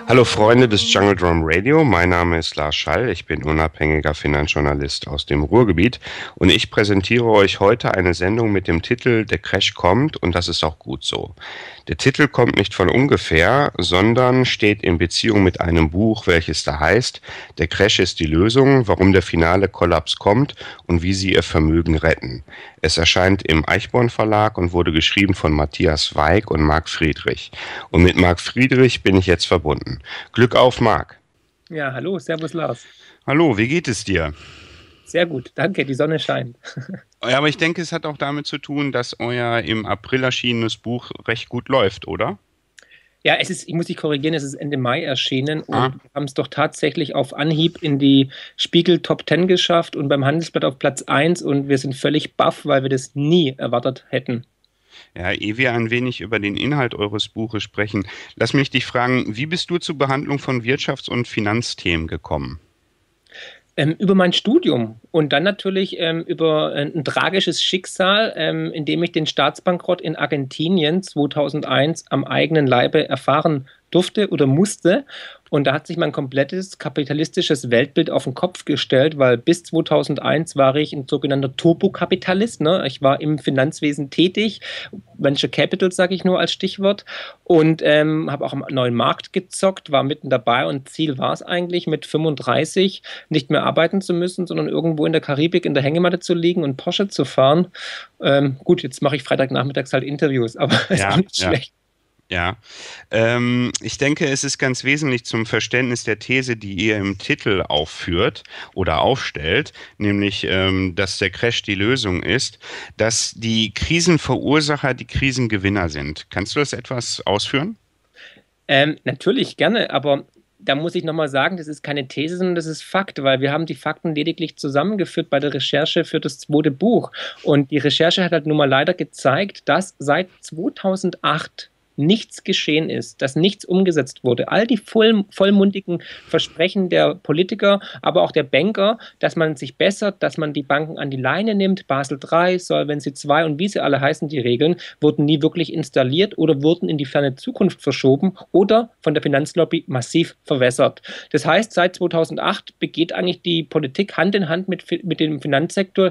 Hallo Freunde des Jungle Drum Radio, mein Name ist Lars Schall, ich bin unabhängiger Finanzjournalist aus dem Ruhrgebiet und ich präsentiere euch heute eine Sendung mit dem Titel Der Crash kommt und das ist auch gut so. Der Titel kommt nicht von ungefähr, sondern steht in Beziehung mit einem Buch, welches da heißt Der Crash ist die Lösung, warum der finale Kollaps kommt und wie Sie Ihr Vermögen retten. Es erscheint im Eichborn Verlag und wurde geschrieben von Matthias Weig und Marc Friedrich. Und mit Marc Friedrich bin ich jetzt verbunden. Glück auf, Marc. Ja, hallo, Servus Lars. Hallo, wie geht es dir? Sehr gut, danke, die Sonne scheint. Ja, aber ich denke, es hat auch damit zu tun, dass euer im April erschienenes Buch recht gut läuft, oder? Ja, ich muss dich korrigieren, es ist Ende Mai erschienen Ah, und wir haben es doch tatsächlich auf Anhieb in die Spiegel Top 10 geschafft und beim Handelsblatt auf Platz 1 und wir sind völlig baff, weil wir das nie erwartet hätten. ja, ehe wir ein wenig über den Inhalt eures Buches sprechen, lass mich dich fragen, wie bist du zur Behandlung von Wirtschafts- und Finanzthemen gekommen? Über mein Studium und dann natürlich über ein tragisches Schicksal, in dem ich den Staatsbankrott in Argentinien 2001 am eigenen Leibe erfahren durfte oder musste. Und da hat sich mein komplettes kapitalistisches Weltbild auf den Kopf gestellt, weil bis 2001 war ich ein sogenannter Turbokapitalist. Ne? Ich war im Finanzwesen tätig, Venture Capital sage ich nur als Stichwort, und habe auch am neuen Markt gezockt, war mitten dabei und Ziel war es eigentlich, mit 35 nicht mehr arbeiten zu müssen, sondern irgendwo in der Karibik in der Hängematte zu liegen und Porsche zu fahren. Gut, jetzt mache ich Freitagnachmittags halt Interviews, aber ist auch Ja, nicht ja. schlecht. Ja, ich denke, es ist ganz wesentlich zum Verständnis der These, die ihr im Titel aufführt oder aufstellt, nämlich, dass der Crash die Lösung ist, dass die Krisenverursacher die Krisengewinner sind. Kannst du das etwas ausführen? Natürlich gerne, aber da muss ich nochmal sagen, das ist keine These, sondern das ist Fakt, weil wir haben die Fakten lediglich zusammengeführt bei der Recherche für das zweite Buch. Und die Recherche hat halt nun mal leider gezeigt, dass seit 2008 nichts geschehen ist, dass nichts umgesetzt wurde. All die vollmundigen Versprechen der Politiker, aber auch der Banker, dass man sich bessert, dass man die Banken an die Leine nimmt, Basel III, Solvency II und wie sie alle heißen, die Regeln, wurden nie wirklich installiert oder wurden in die ferne Zukunft verschoben oder von der Finanzlobby massiv verwässert. Das heißt, seit 2008 begeht eigentlich die Politik Hand in Hand mit dem Finanzsektor.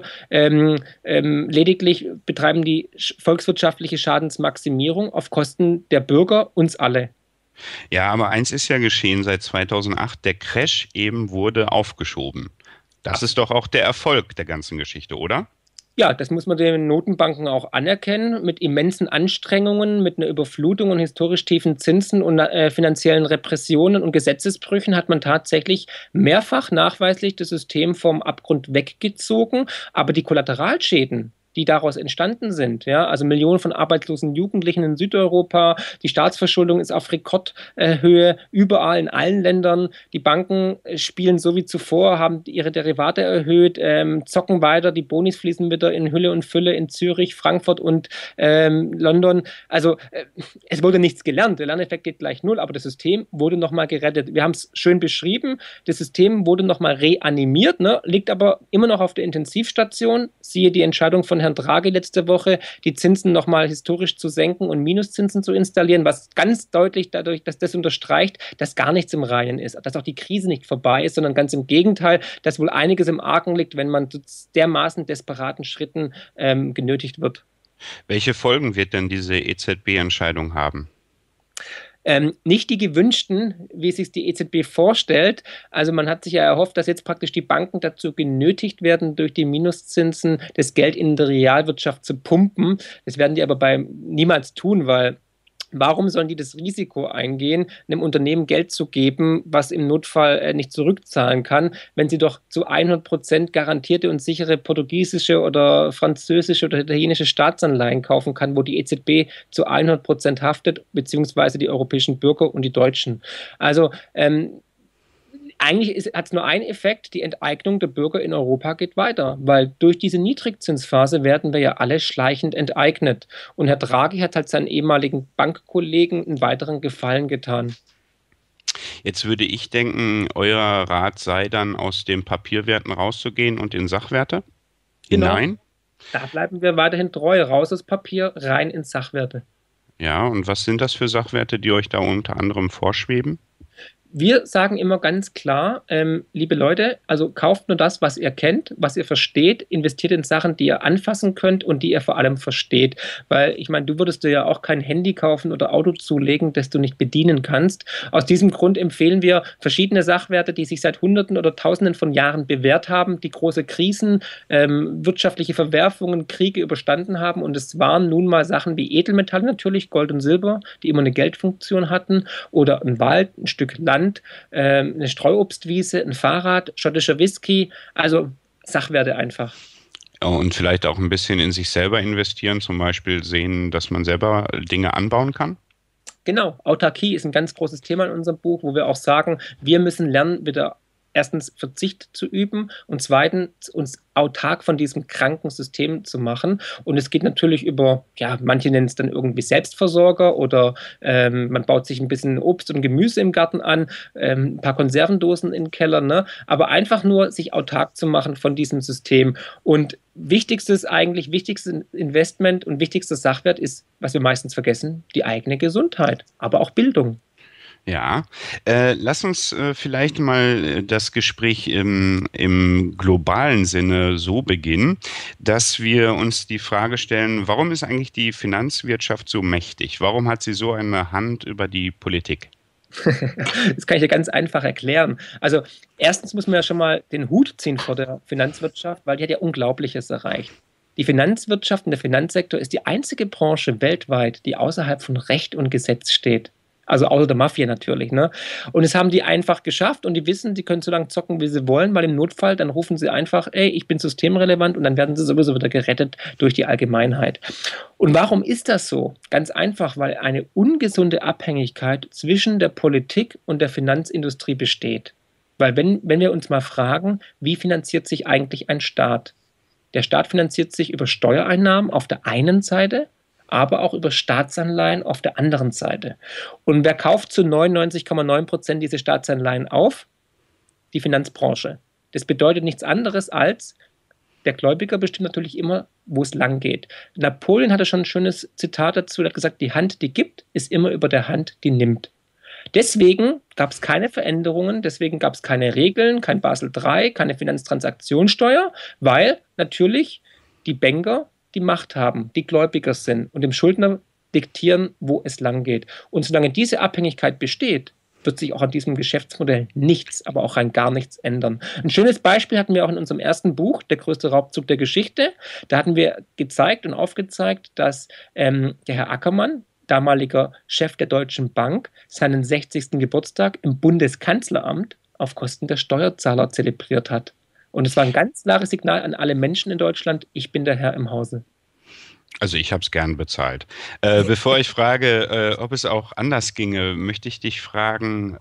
Lediglich betreiben die volkswirtschaftliche Schadensmaximierung auf Kosten der Bürger, uns alle. Ja, aber eins ist ja geschehen seit 2008, der Crash eben wurde aufgeschoben. Das ist doch auch der Erfolg der ganzen Geschichte, oder? Ja, das muss man den Notenbanken auch anerkennen. Mit immensen Anstrengungen, mit einer Überflutung und historisch tiefen Zinsen und finanziellen Repressionen und Gesetzesbrüchen hat man tatsächlich mehrfach nachweislich das System vom Abgrund weggezogen. Aber die Kollateralschäden, die daraus entstanden sind, ja, also Millionen von arbeitslosen Jugendlichen in Südeuropa, die Staatsverschuldung ist auf Rekordhöhe, überall in allen Ländern. Die Banken spielen so wie zuvor, haben ihre Derivate erhöht, zocken weiter, die Bonis fließen wieder in Hülle und Fülle in Zürich, Frankfurt und London. Also es wurde nichts gelernt, der Lerneffekt geht gleich null, aber das System wurde nochmal gerettet. Wir haben es schön beschrieben, das System wurde nochmal reanimiert, ne, liegt aber immer noch auf der Intensivstation. Siehe die Entscheidung von Herrn Draghi letzte Woche, die Zinsen nochmal historisch zu senken und Minuszinsen zu installieren, was ganz deutlich dadurch, dass das unterstreicht, dass gar nichts im Reihen ist, dass auch die Krise nicht vorbei ist, sondern ganz im Gegenteil, dass wohl einiges im Argen liegt, wenn man zu dermaßen desperaten Schritten genötigt wird. Welche Folgen wird denn diese EZB-Entscheidung haben? Nicht die gewünschten, wie sich die EZB vorstellt. Also man hat sich ja erhofft, dass jetzt praktisch die Banken dazu genötigt werden, durch die Minuszinsen das Geld in der Realwirtschaft zu pumpen. Das werden die aber niemals tun, weil warum sollen die das Risiko eingehen, einem Unternehmen Geld zu geben, was im Notfall nicht zurückzahlen kann, wenn sie doch zu 100% garantierte und sichere portugiesische oder französische oder italienische Staatsanleihen kaufen kann, wo die EZB zu 100% haftet, beziehungsweise die europäischen Bürger und die Deutschen. Also eigentlich hat es nur einen Effekt, die Enteignung der Bürger in Europa geht weiter, weil durch diese Niedrigzinsphase werden wir ja alle schleichend enteignet. Und Herr Draghi hat halt seinen ehemaligen Bankkollegen einen weiteren Gefallen getan. Jetzt würde ich denken, euer Rat sei dann, aus den Papierwerten rauszugehen und in Sachwerte Genau, hinein. da bleiben wir weiterhin treu, raus aus Papier, rein in Sachwerte. Ja, und was sind das für Sachwerte, die euch da unter anderem vorschweben? Wir sagen immer ganz klar, liebe Leute, also kauft nur das, was ihr kennt, was ihr versteht, investiert in Sachen, die ihr anfassen könnt und die ihr vor allem versteht. Weil ich meine, du würdest dir ja auch kein Handy kaufen oder Auto zulegen, das du nicht bedienen kannst. Aus diesem Grund empfehlen wir verschiedene Sachwerte, die sich seit Hunderten oder Tausenden von Jahren bewährt haben, die große Krisen, wirtschaftliche Verwerfungen, Kriege überstanden haben. Und es waren nun mal Sachen wie Edelmetalle natürlich, Gold und Silber, die immer eine Geldfunktion hatten, oder ein Wald, ein Stück Land, eine Streuobstwiese, ein Fahrrad, schottischer Whisky, also Sachwerte einfach. Und vielleicht auch ein bisschen in sich selber investieren, zum Beispiel sehen, dass man selber Dinge anbauen kann? Genau, Autarkie ist ein ganz großes Thema in unserem Buch, wo wir auch sagen, wir müssen lernen, wieder erstens Verzicht zu üben und zweitens uns autark von diesem kranken System zu machen. Und es geht natürlich über, ja, manche nennen es dann irgendwie Selbstversorger oder man baut sich ein bisschen Obst und Gemüse im Garten an, ein paar Konservendosen in den Keller, ne? Aber einfach nur sich autark zu machen von diesem System. Und wichtigstes Investment und wichtigster Sachwert ist, was wir meistens vergessen, die eigene Gesundheit, aber auch Bildung. Ja, lass uns vielleicht mal das Gespräch im globalen Sinne so beginnen, dass wir uns die Frage stellen, warum ist eigentlich die Finanzwirtschaft so mächtig? Warum hat sie so eine Hand über die Politik? Das kann ich dir ganz einfach erklären. Also erstens muss man ja schon mal den Hut ziehen vor der Finanzwirtschaft, weil die hat ja Unglaubliches erreicht. Die Finanzwirtschaft und der Finanzsektor ist die einzige Branche weltweit, die außerhalb von Recht und Gesetz steht. Also außer der Mafia natürlich, ne? Und es haben die einfach geschafft und die wissen, die können so lange zocken, wie sie wollen, weil im Notfall, dann rufen sie einfach, ey, ich bin systemrelevant und dann werden sie sowieso wieder gerettet durch die Allgemeinheit. Und warum ist das so? Ganz einfach, weil eine ungesunde Abhängigkeit zwischen der Politik und der Finanzindustrie besteht. Weil wenn wir uns mal fragen, wie finanziert sich eigentlich ein Staat? Der Staat finanziert sich über Steuereinnahmen auf der einen Seite, aber auch über Staatsanleihen auf der anderen Seite. Und wer kauft zu 99,9% diese Staatsanleihen auf? Die Finanzbranche. Das bedeutet nichts anderes als, der Gläubiger bestimmt natürlich immer, wo es lang geht. Napoleon hatte schon ein schönes Zitat dazu, er hat gesagt, die Hand, die gibt, ist immer über der Hand, die nimmt. Deswegen gab es keine Veränderungen, deswegen gab es keine Regeln, kein Basel III, keine Finanztransaktionssteuer, weil natürlich die Banker die Macht haben, die Gläubiger sind und dem Schuldner diktieren, wo es lang geht. Und solange diese Abhängigkeit besteht, wird sich auch an diesem Geschäftsmodell nichts, aber auch rein gar nichts ändern. Ein schönes Beispiel hatten wir auch in unserem ersten Buch, Der größte Raubzug der Geschichte. Da hatten wir gezeigt und aufgezeigt, dass der Herr Ackermann, damaliger Chef der Deutschen Bank, seinen 60. Geburtstag im Bundeskanzleramt auf Kosten der Steuerzahler zelebriert hat. Und es war ein ganz klares Signal an alle Menschen in Deutschland, ich bin der Herr im Hause. Also ich habe es gern bezahlt. Bevor ich frage, ob es auch anders ginge, möchte ich dich fragen,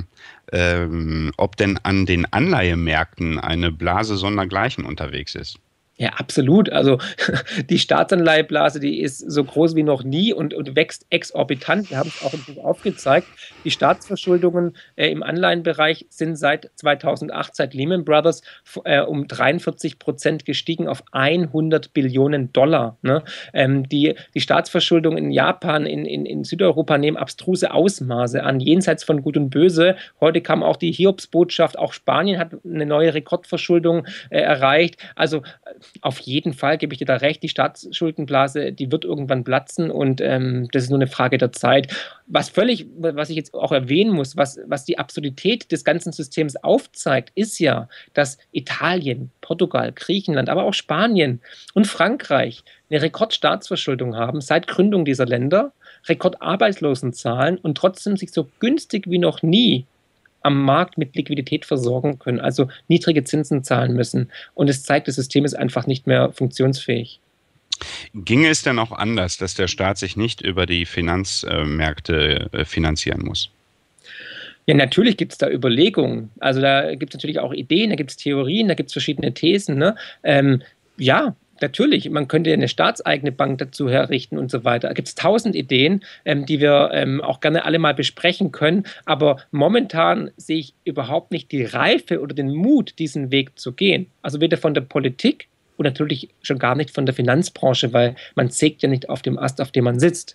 ob denn an den Anleihemärkten eine Blase sondergleichen unterwegs ist. Ja, absolut. Also die Staatsanleiheblase, die ist so groß wie noch nie und wächst exorbitant. Wir haben es auch im Buch aufgezeigt. Die Staatsverschuldungen im Anleihenbereich sind seit 2008, seit Lehman Brothers, um 43% gestiegen auf 100 Billionen Dollar. Ne? Die Staatsverschuldungen in Japan, in Südeuropa nehmen abstruse Ausmaße an, jenseits von Gut und Böse. Heute kam auch die Hiobsbotschaft, auch Spanien hat eine neue Rekordverschuldung erreicht. Also auf jeden Fall gebe ich dir da recht, die Staatsschuldenblase, die wird irgendwann platzen und das ist nur eine Frage der Zeit. Was ich jetzt auch erwähnen muss, was die Absurdität des ganzen Systems aufzeigt, ist ja, dass Italien, Portugal, Griechenland, aber auch Spanien und Frankreich eine Rekordstaatsverschuldung haben seit Gründung dieser Länder, Rekordarbeitslosenzahlen und trotzdem sich so günstig wie noch nie am Markt mit Liquidität versorgen können, also niedrige Zinsen zahlen müssen. Und es zeigt, das System ist einfach nicht mehr funktionsfähig. Ginge es denn auch anders, dass der Staat sich nicht über die Finanzmärkte finanzieren muss? Ja, natürlich gibt es da Überlegungen. Also da gibt es natürlich auch Ideen, da gibt es Theorien, da gibt es verschiedene Thesen. Ne? Ja, natürlich, man könnte eine staatseigene Bank dazu herrichten und so weiter. Da gibt es 1000 Ideen, die wir auch gerne alle mal besprechen können. Aber momentan sehe ich überhaupt nicht die Reife oder den Mut, diesen Weg zu gehen. Also weder von der Politik und natürlich schon gar nicht von der Finanzbranche, weil man sägt ja nicht auf dem Ast, auf dem man sitzt.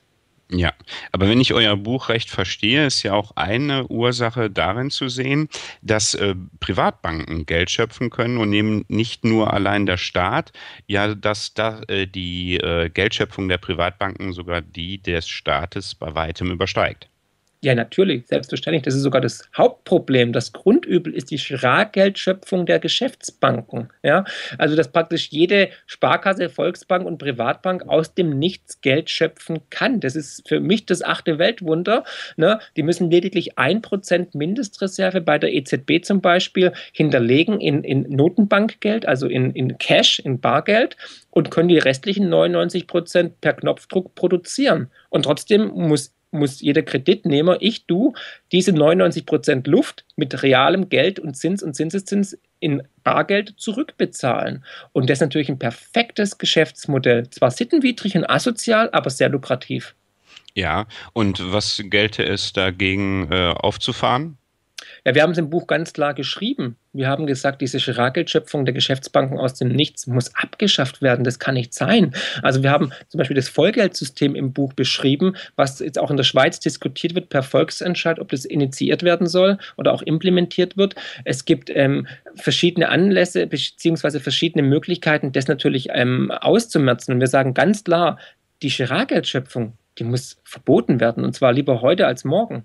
Ja, aber wenn ich euer Buch recht verstehe, ist ja auch eine Ursache darin zu sehen, dass Privatbanken Geld schöpfen können und eben nicht nur allein der Staat, ja, dass da die Geldschöpfung der Privatbanken sogar die des Staates bei weitem übersteigt. Ja, natürlich, selbstverständlich. Das ist sogar das Hauptproblem. Das Grundübel ist die Schlaggeldschöpfung der Geschäftsbanken. Ja? Also, dass praktisch jede Sparkasse, Volksbank und Privatbank aus dem Nichts Geld schöpfen kann. Das ist für mich das achte Weltwunder. Ne? Die müssen lediglich 1% Mindestreserve bei der EZB zum Beispiel hinterlegen in Notenbankgeld, also in Cash, in Bargeld und können die restlichen 99% per Knopfdruck produzieren. Und trotzdem muss jeder Kreditnehmer, ich, du, diese 99% Luft mit realem Geld und Zins und Zinseszins in Bargeld zurückbezahlen. Und das ist natürlich ein perfektes Geschäftsmodell. Zwar sittenwidrig und asozial, aber sehr lukrativ. Ja, und was gelte es dagegen aufzufahren? Ja, wir haben es im Buch ganz klar geschrieben. Wir haben gesagt, diese Girardgeldschöpfung der Geschäftsbanken aus dem Nichts muss abgeschafft werden. Das kann nicht sein. Also wir haben zum Beispiel das Vollgeldsystem im Buch beschrieben, was jetzt auch in der Schweiz diskutiert wird per Volksentscheid, ob das initiiert werden soll oder auch implementiert wird. Es gibt verschiedene Anlässe beziehungsweise verschiedene Möglichkeiten, das natürlich auszumerzen. Und wir sagen ganz klar, die Girardgeldschöpfung, die muss verboten werden und zwar lieber heute als morgen.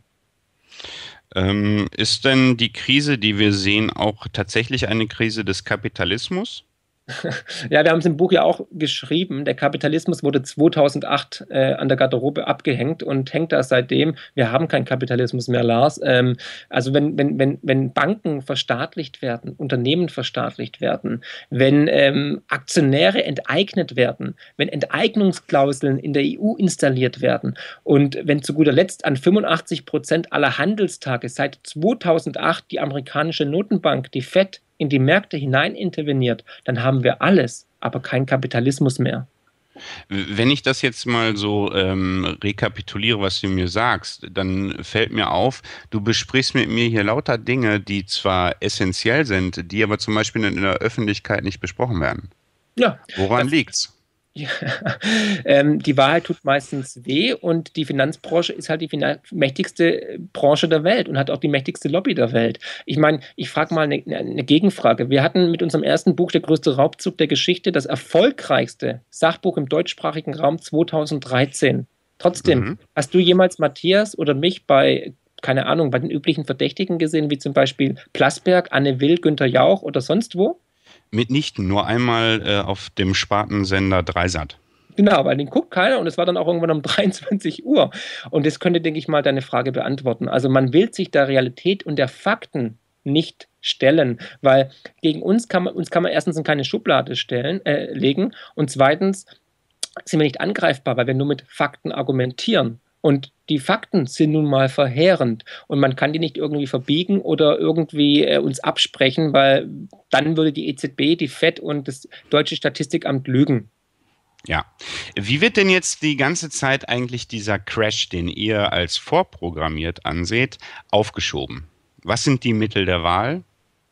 Ist denn die Krise, die wir sehen, auch tatsächlich eine Krise des Kapitalismus? Ja, wir haben es im Buch ja auch geschrieben. Der Kapitalismus wurde 2008 an der Garderobe abgehängt und hängt da seitdem. Wir haben keinen Kapitalismus mehr, Lars. Also wenn Banken verstaatlicht werden, Unternehmen verstaatlicht werden, wenn Aktionäre enteignet werden, wenn Enteignungsklauseln in der EU installiert werden und wenn zu guter Letzt an 85% aller Handelstage seit 2008 die amerikanische Notenbank, die Fed, in die Märkte hinein interveniert, dann haben wir alles, aber keinen Kapitalismus mehr. Wenn ich das jetzt mal so rekapituliere, was du mir sagst, dann fällt mir auf, du besprichst mit mir hier lauter Dinge, die zwar essentiell sind, die aber zum Beispiel in der Öffentlichkeit nicht besprochen werden. Ja, Woran liegt's? ja, die Wahrheit tut meistens weh und die Finanzbranche ist halt die mächtigste Branche der Welt und hat auch die mächtigste Lobby der Welt. Ich meine, ich frage mal eine Gegenfrage. Wir hatten mit unserem ersten Buch Der größte Raubzug der Geschichte das erfolgreichste Sachbuch im deutschsprachigen Raum 2013. Trotzdem, Mhm. hast du jemals Matthias oder mich bei, keine Ahnung, bei den üblichen Verdächtigen gesehen, wie zum Beispiel Plasberg, Anne Will, Günther Jauch oder sonst wo? Mitnichten, nur einmal auf dem Spartensender Dreisat. Genau, weil den guckt keiner und es war dann auch irgendwann um 23 Uhr. Und das könnte, denke ich mal, deine Frage beantworten. Also man will sich der Realität und der Fakten nicht stellen, weil gegen uns kann man erstens in keine Schublade legen und zweitens sind wir nicht angreifbar, weil wir nur mit Fakten argumentieren. Und die Fakten sind nun mal verheerend und man kann die nicht irgendwie verbiegen oder irgendwie uns absprechen, weil dann würde die EZB, die FED und das Deutsche Statistikamt lügen. Ja. Wie wird denn jetzt die ganze Zeit eigentlich dieser Crash, den ihr als vorprogrammiert anseht, aufgeschoben? Was sind die Mittel der Wahl?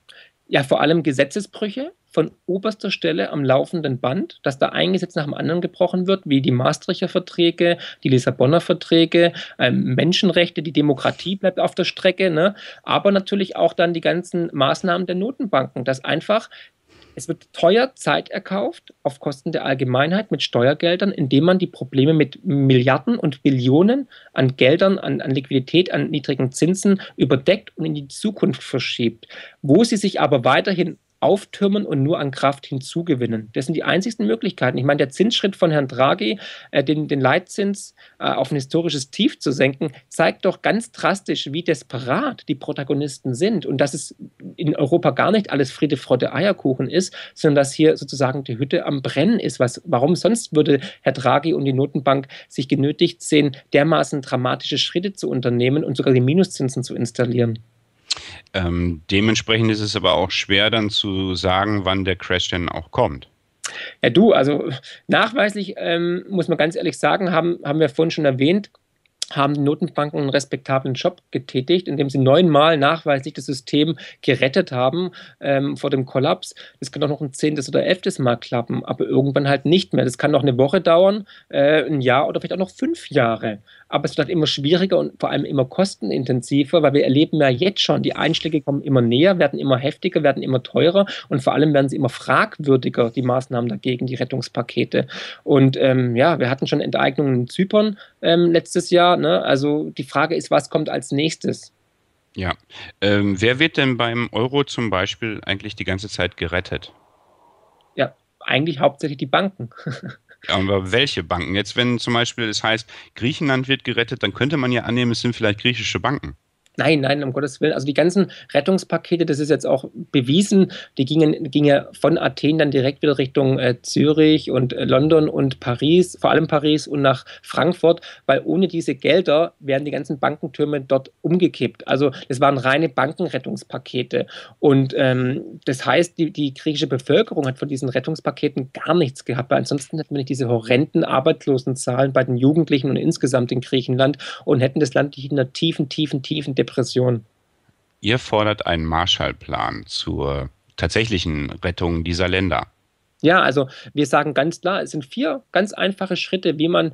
Ja, vor allem Gesetzesbrüche von oberster Stelle am laufenden Band, dass da ein Gesetz nach dem anderen gebrochen wird, wie die Maastrichter Verträge, die Lissabonner Verträge, Menschenrechte, die Demokratie bleibt auf der Strecke, ne? Aber natürlich auch dann die ganzen Maßnahmen der Notenbanken, dass einfach es wird teuer Zeit erkauft auf Kosten der Allgemeinheit mit Steuergeldern, indem man die Probleme mit Milliarden und Billionen an Geldern, an Liquidität, an niedrigen Zinsen überdeckt und in die Zukunft verschiebt, wo sie sich aber weiterhin auftürmen und nur an Kraft hinzugewinnen. Das sind die einzigsten Möglichkeiten. Ich meine, der Zinsschritt von Herrn Draghi, den Leitzins auf ein historisches Tief zu senken, zeigt doch ganz drastisch, wie desperat die Protagonisten sind und dass es in Europa gar nicht alles Friede, Freude, Eierkuchen ist, sondern dass hier sozusagen die Hütte am Brennen ist. Warum sonst würde Herr Draghi und die Notenbank sich genötigt sehen, dermaßen dramatische Schritte zu unternehmen und sogar die Minuszinsen zu installieren? Dementsprechend ist es aber auch schwer dann zu sagen, wann der Crash denn auch kommt. Ja, du, also nachweislich muss man ganz ehrlich sagen, haben wir vorhin schon erwähnt, haben die Notenbanken einen respektablen Job getätigt, indem sie 9-mal nachweislich das System gerettet haben vor dem Kollaps. Das kann auch noch ein 10. oder 11. Mal klappen, aber irgendwann halt nicht mehr. Das kann noch eine Woche dauern, ein Jahr oder vielleicht auch noch 5 Jahre. Aber es wird halt immer schwieriger und vor allem immer kostenintensiver, weil wir erleben ja jetzt schon, die Einschläge kommen immer näher, werden immer heftiger, werden immer teurer und vor allem werden sie immer fragwürdiger, die Maßnahmen dagegen, die Rettungspakete. Und ja, wir hatten schon Enteignungen in Zypern letztes Jahr. Ne? Also die Frage ist, was kommt als nächstes? Ja. Wer wird denn beim Euro zum Beispiel eigentlich die ganze Zeit gerettet? Ja, eigentlich hauptsächlich die Banken. Aber welche Banken? Jetzt, wenn zum Beispiel es heißt, Griechenland wird gerettet, dann könnte man ja annehmen, es sind vielleicht griechische Banken. Nein, nein, um Gottes Willen. Also die ganzen Rettungspakete, das ist jetzt auch bewiesen, die gingen ja von Athen dann direkt wieder Richtung Zürich und London und Paris, vor allem Paris und nach Frankfurt, weil ohne diese Gelder wären die ganzen Bankentürme dort umgekippt. Also das waren reine Bankenrettungspakete. Und das heißt, die griechische Bevölkerung hat von diesen Rettungspaketen gar nichts gehabt, weil ansonsten hätten wir nicht diese horrenden Arbeitslosenzahlen bei den Jugendlichen und insgesamt in Griechenland und hätten das Land nicht in einer tiefen, tiefen, tiefen Depression. Ihr fordert einen Marshallplan zur tatsächlichen Rettung dieser Länder. Ja, also wir sagen ganz klar, es sind 4 ganz einfache Schritte, wie man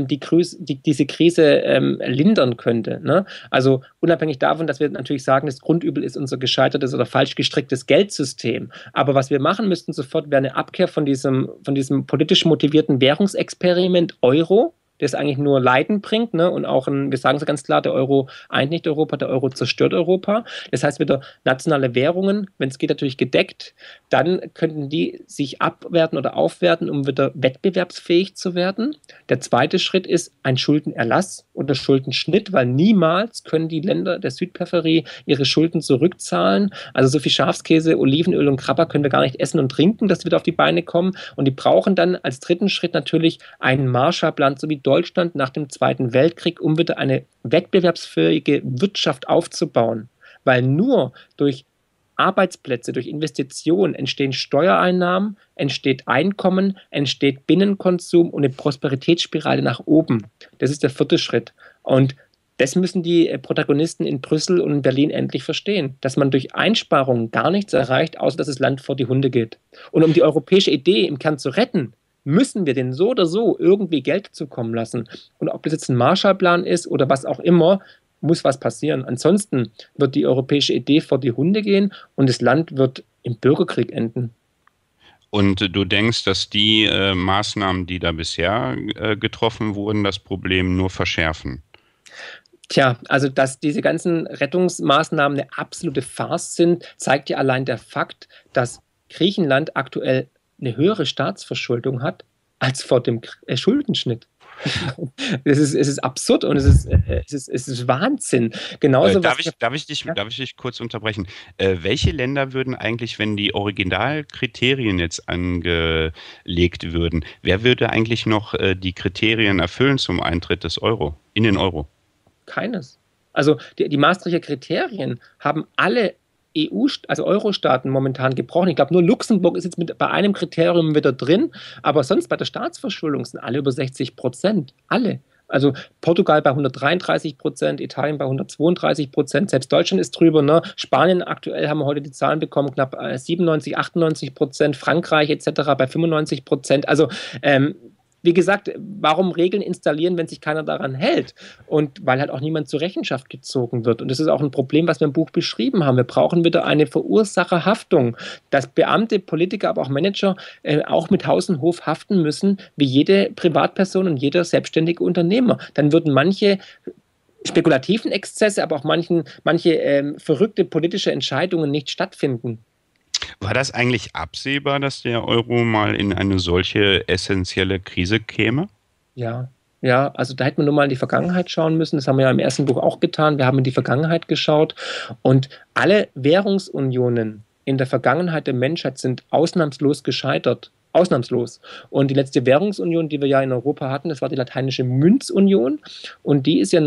diese Krise lindern könnte. Ne? Also unabhängig davon, dass wir natürlich sagen, das Grundübel ist unser gescheitertes oder falsch gestricktes Geldsystem. Aber was wir machen müssten sofort, wäre eine Abkehr von diesem politisch motivierten Währungsexperiment Euro, das eigentlich nur Leiden bringt, ne? Und auch wir sagen es ganz klar, der Euro eint nicht Europa, der Euro zerstört Europa. Das heißt, wieder nationale Währungen, wenn es geht, natürlich gedeckt, dann könnten die sich abwerten oder aufwerten, um wieder wettbewerbsfähig zu werden. Der zweite Schritt ist ein Schuldenerlass oder Schuldenschnitt, weil niemals können die Länder der Südperipherie ihre Schulden zurückzahlen. Also so viel Schafskäse, Olivenöl und Krabber können wir gar nicht essen und trinken, dass wir wieder auf die Beine kommen. Und die brauchen dann als dritten Schritt natürlich einen Marshallplan, so wie Deutschland nach dem Zweiten Weltkrieg, um wieder eine wettbewerbsfähige Wirtschaft aufzubauen. Weil nur durch Arbeitsplätze, durch Investitionen entstehen Steuereinnahmen, entsteht Einkommen, entsteht Binnenkonsum und eine Prosperitätsspirale nach oben. Das ist der vierte Schritt. Und das müssen die Protagonisten in Brüssel und in Berlin endlich verstehen, dass man durch Einsparungen gar nichts erreicht, außer dass das Land vor die Hunde geht. Und um die europäische Idee im Kern zu retten, müssen wir denen so oder so irgendwie Geld zukommen lassen. Und ob das jetzt ein Marshallplan ist oder was auch immer, muss was passieren. Ansonsten wird die europäische Idee vor die Hunde gehen und das Land wird im Bürgerkrieg enden. Und du denkst, dass die Maßnahmen, die da bisher getroffen wurden, das Problem nur verschärfen? Tja, also dass diese ganzen Rettungsmaßnahmen eine absolute Farce sind, zeigt ja allein der Fakt, dass Griechenland aktuell eine höhere Staatsverschuldung hat als vor dem Schuldenschnitt. Es ist absurd und es ist Wahnsinn. Genauso was. Darf ich dich kurz unterbrechen? Welche Länder würden eigentlich, wenn die Originalkriterien jetzt angelegt würden, wer würde eigentlich noch die Kriterien erfüllen zum Eintritt in den Euro? Keines. Also die Maastrichter Kriterien haben alle also Euro-Staaten momentan gebrochen. Ich glaube, nur Luxemburg ist jetzt bei einem Kriterium wieder drin, aber sonst bei der Staatsverschuldung sind alle über 60%. Alle. Also Portugal bei 133%, Italien bei 132%, selbst Deutschland ist drüber. Ne? Spanien aktuell haben wir heute die Zahlen bekommen, knapp 97, 98%, Frankreich etc. bei 95%. Also wie gesagt, warum Regeln installieren, wenn sich keiner daran hält? Und weil halt auch niemand zur Rechenschaft gezogen wird. Und das ist auch ein Problem, was wir im Buch beschrieben haben. Wir brauchen wieder eine Verursacherhaftung, dass Beamte, Politiker, aber auch Manager auch mit Haus und Hof haften müssen, wie jede Privatperson und jeder selbstständige Unternehmer. Dann würden manche spekulativen Exzesse, aber auch manche verrückte politische Entscheidungen nicht stattfinden. War das eigentlich absehbar, dass der Euro mal in eine solche essentielle Krise käme? Ja, ja, also da hätte man nur mal in die Vergangenheit schauen müssen. Das haben wir ja im ersten Buch auch getan. Wir haben in die Vergangenheit geschaut und alle Währungsunionen in der Vergangenheit der Menschheit sind ausnahmslos gescheitert. Ausnahmslos. Und die letzte Währungsunion, die wir ja in Europa hatten, das war die lateinische Münzunion. Und die ist ja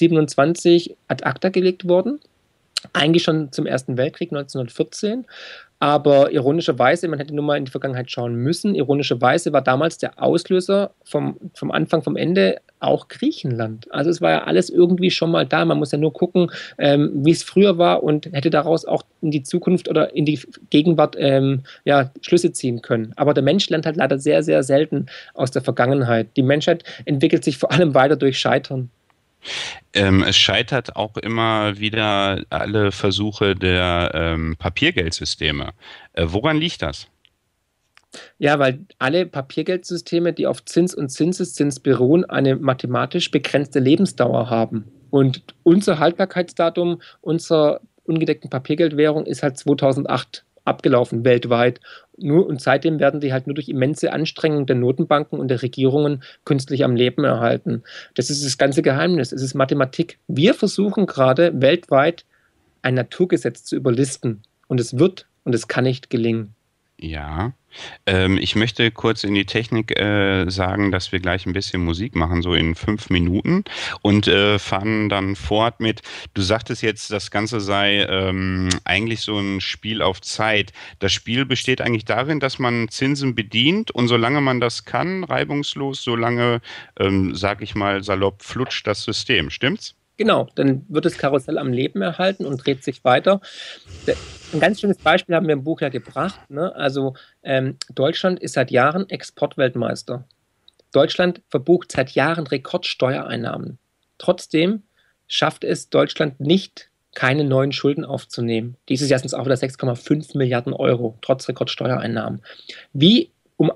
1927 ad acta gelegt worden. Eigentlich schon zum Ersten Weltkrieg 1914. Aber ironischerweise, man hätte nur mal in die Vergangenheit schauen müssen, ironischerweise war damals der Auslöser vom Anfang, vom Ende auch Griechenland. Also es war ja alles irgendwie schon mal da. Man muss ja nur gucken, wie es früher war und hätte daraus auch in die Zukunft oder in die Gegenwart ja, Schlüsse ziehen können. Aber der Mensch lernt halt leider sehr, sehr selten aus der Vergangenheit. Die Menschheit entwickelt sich vor allem weiter durch Scheitern. Es scheitert auch immer wieder alle Versuche der Papiergeldsysteme. Woran liegt das? Ja, weil alle Papiergeldsysteme, die auf Zins und Zinseszins beruhen, eine mathematisch begrenzte Lebensdauer haben. Und unser Haltbarkeitsdatum unserer ungedeckten Papiergeldwährung ist halt 2008 abgelaufen, weltweit. Und seitdem werden die halt nur durch immense Anstrengungen der Notenbanken und der Regierungen künstlich am Leben erhalten. Das ist das ganze Geheimnis. Es ist Mathematik. Wir versuchen gerade weltweit ein Naturgesetz zu überlisten. Und es wird und es kann nicht gelingen. Ja, ich möchte kurz in die Technik sagen, dass wir gleich ein bisschen Musik machen, so in 5 Minuten und fahren dann fort mit, du sagtest jetzt, das Ganze sei eigentlich so ein Spiel auf Zeit. Das Spiel besteht eigentlich darin, dass man Zinsen bedient und solange man das kann, reibungslos, solange, sag ich mal, salopp flutscht das System, stimmt's? Genau, dann wird das Karussell am Leben erhalten und dreht sich weiter. Ein ganz schönes Beispiel haben wir im Buch ja gebracht. Ne? Also Deutschland ist seit Jahren Exportweltmeister. Deutschland verbucht seit Jahren Rekordsteuereinnahmen. Trotzdem schafft es Deutschland nicht, keine neuen Schulden aufzunehmen. Dieses Jahr sind es auch wieder 6,5 Milliarden Euro, trotz Rekordsteuereinnahmen. Wie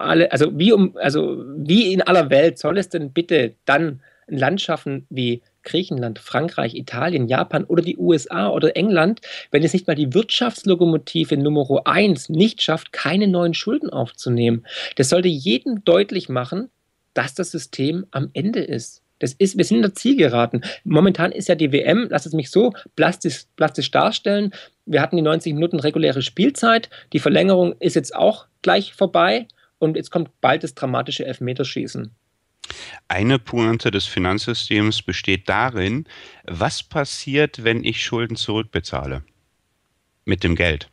wie in aller Welt soll es denn bitte dann ein Land schaffen wie Griechenland, Frankreich, Italien, Japan oder die USA oder England, wenn es nicht mal die Wirtschaftslokomotive Nummer eins nicht schafft, keine neuen Schulden aufzunehmen? Das sollte jedem deutlich machen, dass das System am Ende ist. Wir sind in der Zielgeraden. Momentan ist ja die WM, lass es mich so plastisch darstellen. Wir hatten die 90 Minuten reguläre Spielzeit. Die Verlängerung ist jetzt auch gleich vorbei und jetzt kommt bald das dramatische Elfmeterschießen. Eine Pointe des Finanzsystems besteht darin, was passiert, wenn ich Schulden zurückbezahle mit dem Geld?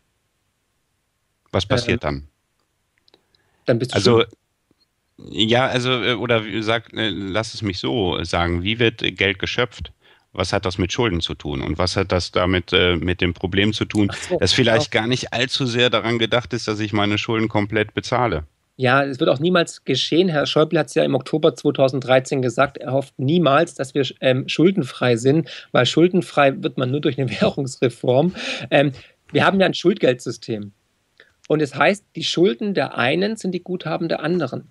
Was Ähm, passiert dann? Dann bist du Also, schuld. ja, also, oder lass es mich so sagen, wie wird Geld geschöpft? Was hat das mit Schulden zu tun? Und was hat das damit mit dem Problem zu tun, Ach so, dass genau. vielleicht gar nicht allzu sehr daran gedacht ist, dass ich meine Schulden komplett bezahle? Ja, es wird auch niemals geschehen. Herr Schäuble hat es ja im Oktober 2013 gesagt, er hofft niemals, dass wir schuldenfrei sind, weil schuldenfrei wird man nur durch eine Währungsreform. Ähm, Wir haben ja ein Schuldgeldsystem. Und es heißt, die Schulden der einen sind die Guthaben der anderen.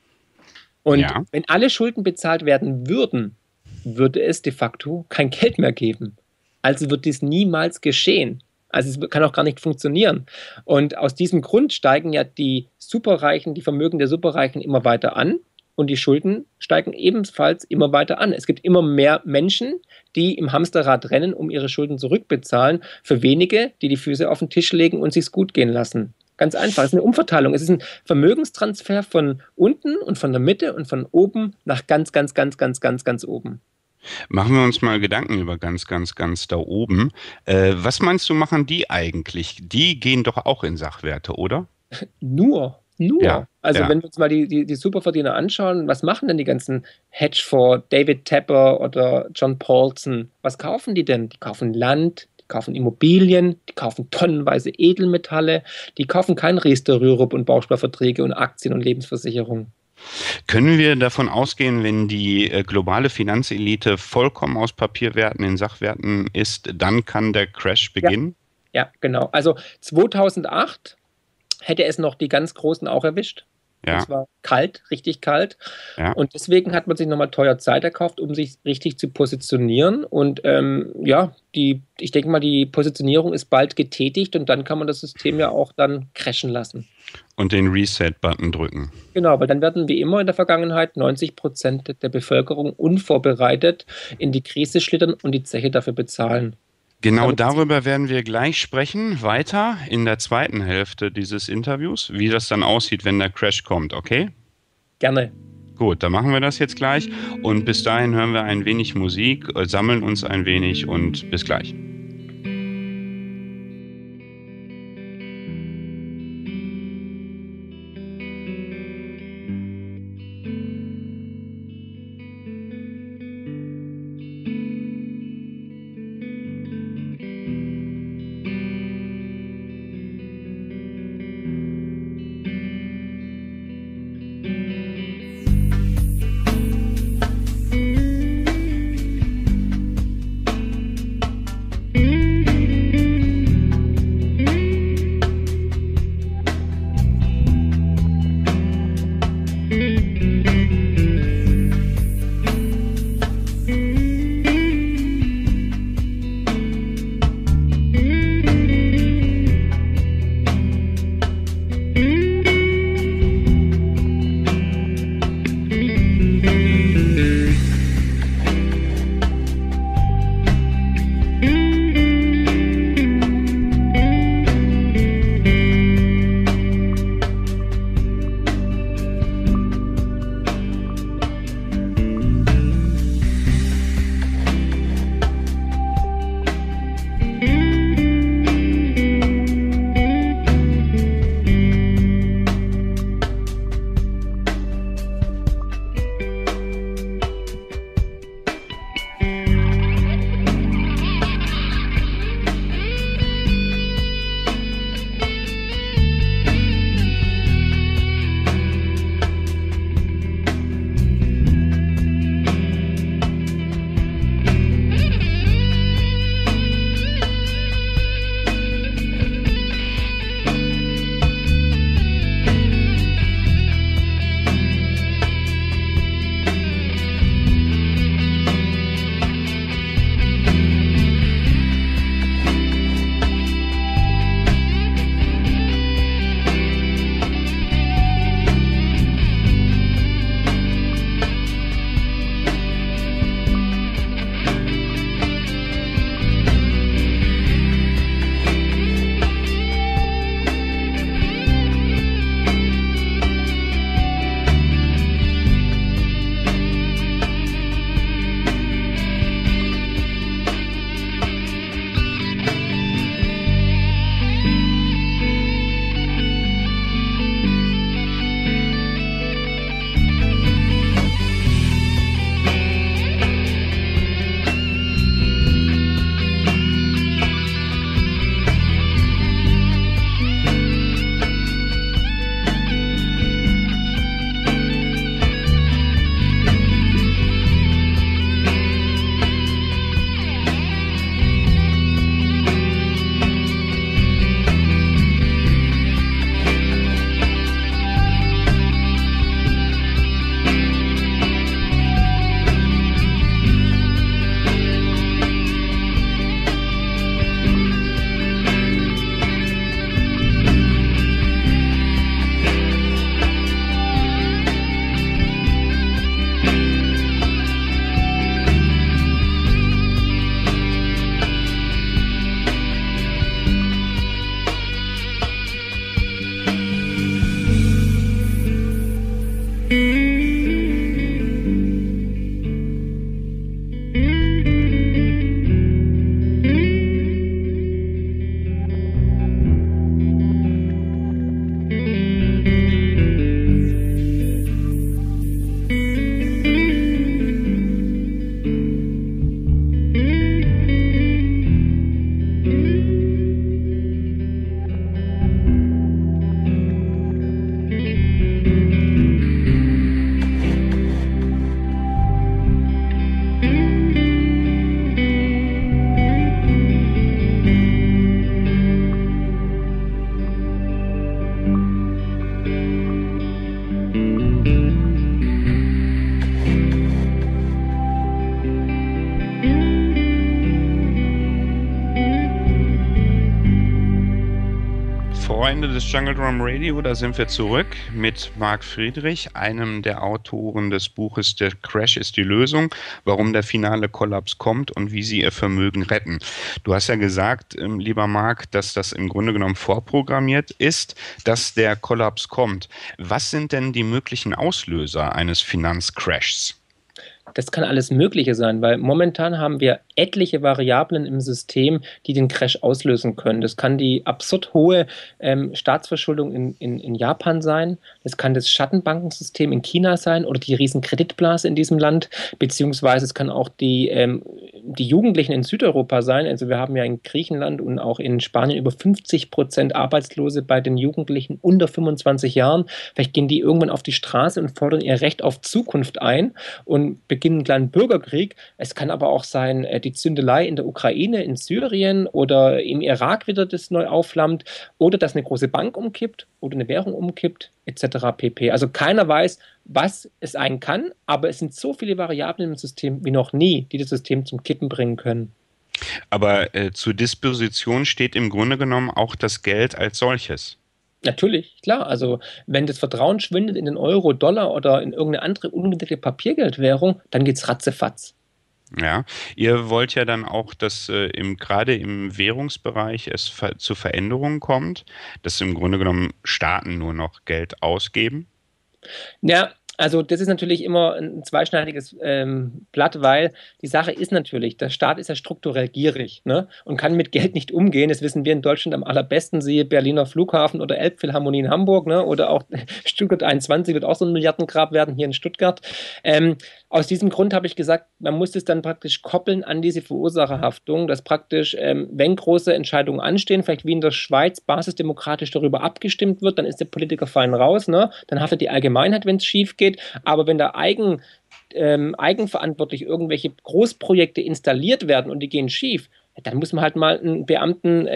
Und Ja. wenn alle Schulden bezahlt werden würden, würde es de facto kein Geld mehr geben. Also wird dies niemals geschehen. Also es kann auch gar nicht funktionieren. Und aus diesem Grund steigen ja die Superreichen, die Vermögen der Superreichen immer weiter an und die Schulden steigen ebenfalls immer weiter an. Es gibt immer mehr Menschen, die im Hamsterrad rennen, um ihre Schulden zurückbezahlen, für wenige, die die Füße auf den Tisch legen und sich's gut gehen lassen. Ganz einfach. Es ist eine Umverteilung. Es ist ein Vermögenstransfer von unten und von der Mitte und von oben nach ganz, ganz, ganz, ganz, ganz, ganz oben. Machen wir uns mal Gedanken über ganz, ganz, ganz da oben. Was meinst du, machen die eigentlich? Die gehen doch auch in Sachwerte, oder? Nur. Ja, Also ja. wenn wir uns mal die Superverdiener anschauen, was machen denn die ganzen Hedgefonds, David Tepper oder John Paulson? Was kaufen die denn? Die kaufen Land, die kaufen Immobilien, die kaufen tonnenweise Edelmetalle, die kaufen kein Riester, Rürup und Bausparverträge und Aktien und Lebensversicherungen. Können wir davon ausgehen, wenn die globale Finanzelite vollkommen aus Papierwerten in Sachwerten ist, dann kann der Crash Ja, beginnen? ja, genau. Also 2008 hätte es noch die ganz Großen auch erwischt. Und Ja, zwar kalt, richtig kalt. ja. Und deswegen hat man sich nochmal teuer Zeit erkauft, um sich richtig zu positionieren. Und ja, ich denke mal, die Positionierung ist bald getätigt und dann kann man das System ja auch dann crashen lassen. Und den Reset-Button drücken. Genau, weil dann werden wie immer in der Vergangenheit 90% der Bevölkerung unvorbereitet in die Krise schlittern und die Zeche dafür bezahlen. Genau Damit darüber werden wir gleich sprechen, weiter in der zweiten Hälfte dieses Interviews, wie das dann aussieht, wenn der Crash kommt, okay? gerne. Gut, dann machen wir das jetzt gleich und bis dahin hören wir ein wenig Musik, sammeln uns ein wenig und bis gleich. Freunde des Jungle Drum Radio, da sind wir zurück mit Marc Friedrich, einem der Autoren des Buches Der Crash ist die Lösung, warum der finale Kollaps kommt und wie sie ihr Vermögen retten. Du hast ja gesagt, lieber Marc, dass das im Grunde genommen vorprogrammiert ist, dass der Kollaps kommt. Was sind denn die möglichen Auslöser eines Finanzcrashs? Das kann alles Mögliche sein, weil momentan haben wir etliche Variablen im System, die den Crash auslösen können. Das kann die absurd hohe Staatsverschuldung in Japan sein, das kann das Schattenbankensystem in China sein oder die riesen Kreditblase in diesem Land, beziehungsweise es kann auch die Jugendlichen in Südeuropa sein. Also wir haben ja in Griechenland und auch in Spanien über 50% Arbeitslose bei den Jugendlichen unter 25 Jahren. Vielleicht gehen die irgendwann auf die Straße und fordern ihr Recht auf Zukunft ein und beginnen einen kleinen Bürgerkrieg. Es kann aber auch sein, die Zündelei in der Ukraine, in Syrien oder im Irak wieder das neu aufflammt oder dass eine große Bank umkippt oder eine Währung umkippt, etc. pp. Also keiner weiß, was es sein kann, aber es sind so viele Variablen im System wie noch nie, die das System zum Kippen bringen können. Aber zur Disposition steht im Grunde genommen auch das Geld als solches. Natürlich, klar. Also wenn das Vertrauen schwindet in den Euro, Dollar oder in irgendeine andere ungedeckte Papiergeldwährung, dann geht's ratzefatz. Ja, ihr wollt ja dann auch, dass gerade im Währungsbereich es zu Veränderungen kommt, dass im Grunde genommen Staaten nur noch Geld ausgeben. Ja, also das ist natürlich immer ein zweischneidiges Blatt, weil die Sache ist natürlich, der Staat ist ja strukturell gierig, ne, und kann mit Geld nicht umgehen. Das wissen wir in Deutschland am allerbesten, siehe Berliner Flughafen oder Elbphilharmonie in Hamburg, ne, oder auch Stuttgart 21 wird auch so ein Milliardengrab werden hier in Stuttgart. Aus diesem Grund habe ich gesagt, man muss es dann praktisch koppeln an diese Verursacherhaftung, dass praktisch, wenn große Entscheidungen anstehen, vielleicht wie in der Schweiz basisdemokratisch darüber abgestimmt wird, dann ist der Politiker fein raus, ne? Dann haftet die Allgemeinheit, wenn es schief geht. Aber wenn da eigenverantwortlich irgendwelche Großprojekte installiert werden und die gehen schief, dann muss man halt mal einen Beamten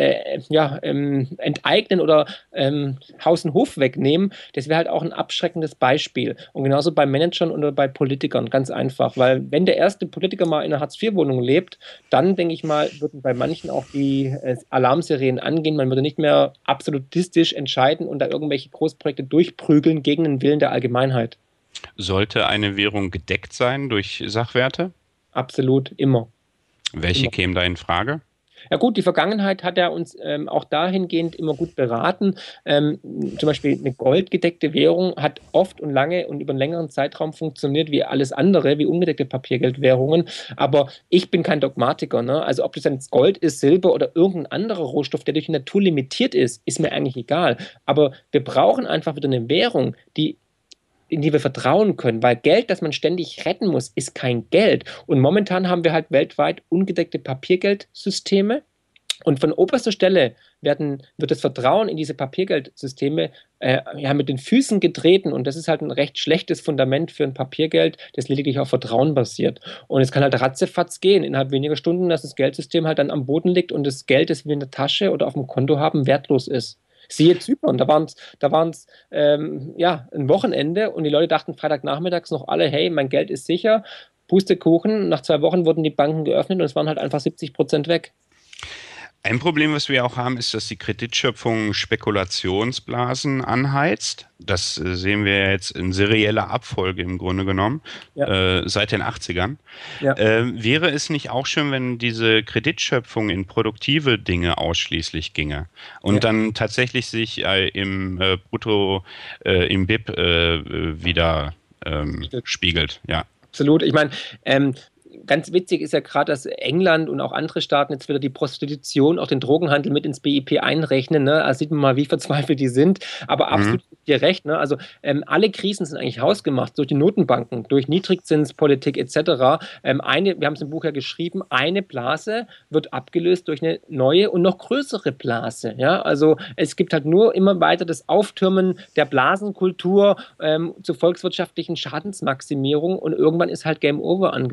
enteignen oder Haus und Hof wegnehmen. Das wäre halt auch ein abschreckendes Beispiel. Und genauso bei Managern oder bei Politikern, ganz einfach. Weil wenn der erste Politiker mal in einer Hartz-IV-Wohnung lebt, dann, denke ich mal, würden bei manchen auch die Alarmsirenen angehen. Man würde nicht mehr absolutistisch entscheiden und da irgendwelche Großprojekte durchprügeln gegen den Willen der Allgemeinheit. Sollte eine Währung gedeckt sein durch Sachwerte? Absolut, immer. Welche Immer. kämen da in Frage? Ja gut, die Vergangenheit hat ja uns auch dahingehend immer gut beraten. Zum Beispiel eine goldgedeckte Währung hat oft und lange und über einen längeren Zeitraum funktioniert wie alles andere, wie ungedeckte Papiergeldwährungen. Aber ich bin kein Dogmatiker, ne? Also ob das jetzt Gold ist, Silber oder irgendein anderer Rohstoff, der durch die Natur limitiert ist mir eigentlich egal. Aber wir brauchen einfach wieder eine Währung, in die wir vertrauen können, weil Geld, das man ständig retten muss, ist kein Geld. Und momentan haben wir halt weltweit ungedeckte Papiergeldsysteme. Und von oberster Stelle wird das Vertrauen in diese Papiergeldsysteme mit den Füßen getreten. Und das ist halt ein recht schlechtes Fundament für ein Papiergeld, das lediglich auf Vertrauen basiert. Und es kann halt ratzefatz gehen, innerhalb weniger Stunden, dass das Geldsystem halt dann am Boden liegt und das Geld, das wir in der Tasche oder auf dem Konto haben, wertlos ist. Siehe Zypern, da waren's ein Wochenende und die Leute dachten Freitagnachmittags noch alle, hey, mein Geld ist sicher, Pustekuchen, nach 2 Wochen wurden die Banken geöffnet und es waren halt einfach 70% weg. Ein Problem, was wir auch haben, ist, dass die Kreditschöpfung Spekulationsblasen anheizt. Das sehen wir jetzt in serieller Abfolge im Grunde genommen, seit den 80ern. Ja. Wäre es nicht auch schön, wenn diese Kreditschöpfung in produktive Dinge ausschließlich ginge und dann tatsächlich sich im BIP wieder spiegelt? Ja. Absolut. Ich meine, ganz witzig ist ja gerade, dass England und auch andere Staaten jetzt wieder die Prostitution, auch den Drogenhandel mit ins BIP einrechnen. Ne? Da sieht man mal, wie verzweifelt die sind. Aber absolut dir recht. Ne? Also alle Krisen sind eigentlich hausgemacht durch die Notenbanken, durch Niedrigzinspolitik etc. Wir haben es im Buch ja geschrieben, eine Blase wird abgelöst durch eine neue und noch größere Blase. Ja? Also es gibt halt nur immer weiter das Auftürmen der Blasenkultur zur volkswirtschaftlichen Schadensmaximierung und irgendwann ist halt Game Over angesagt.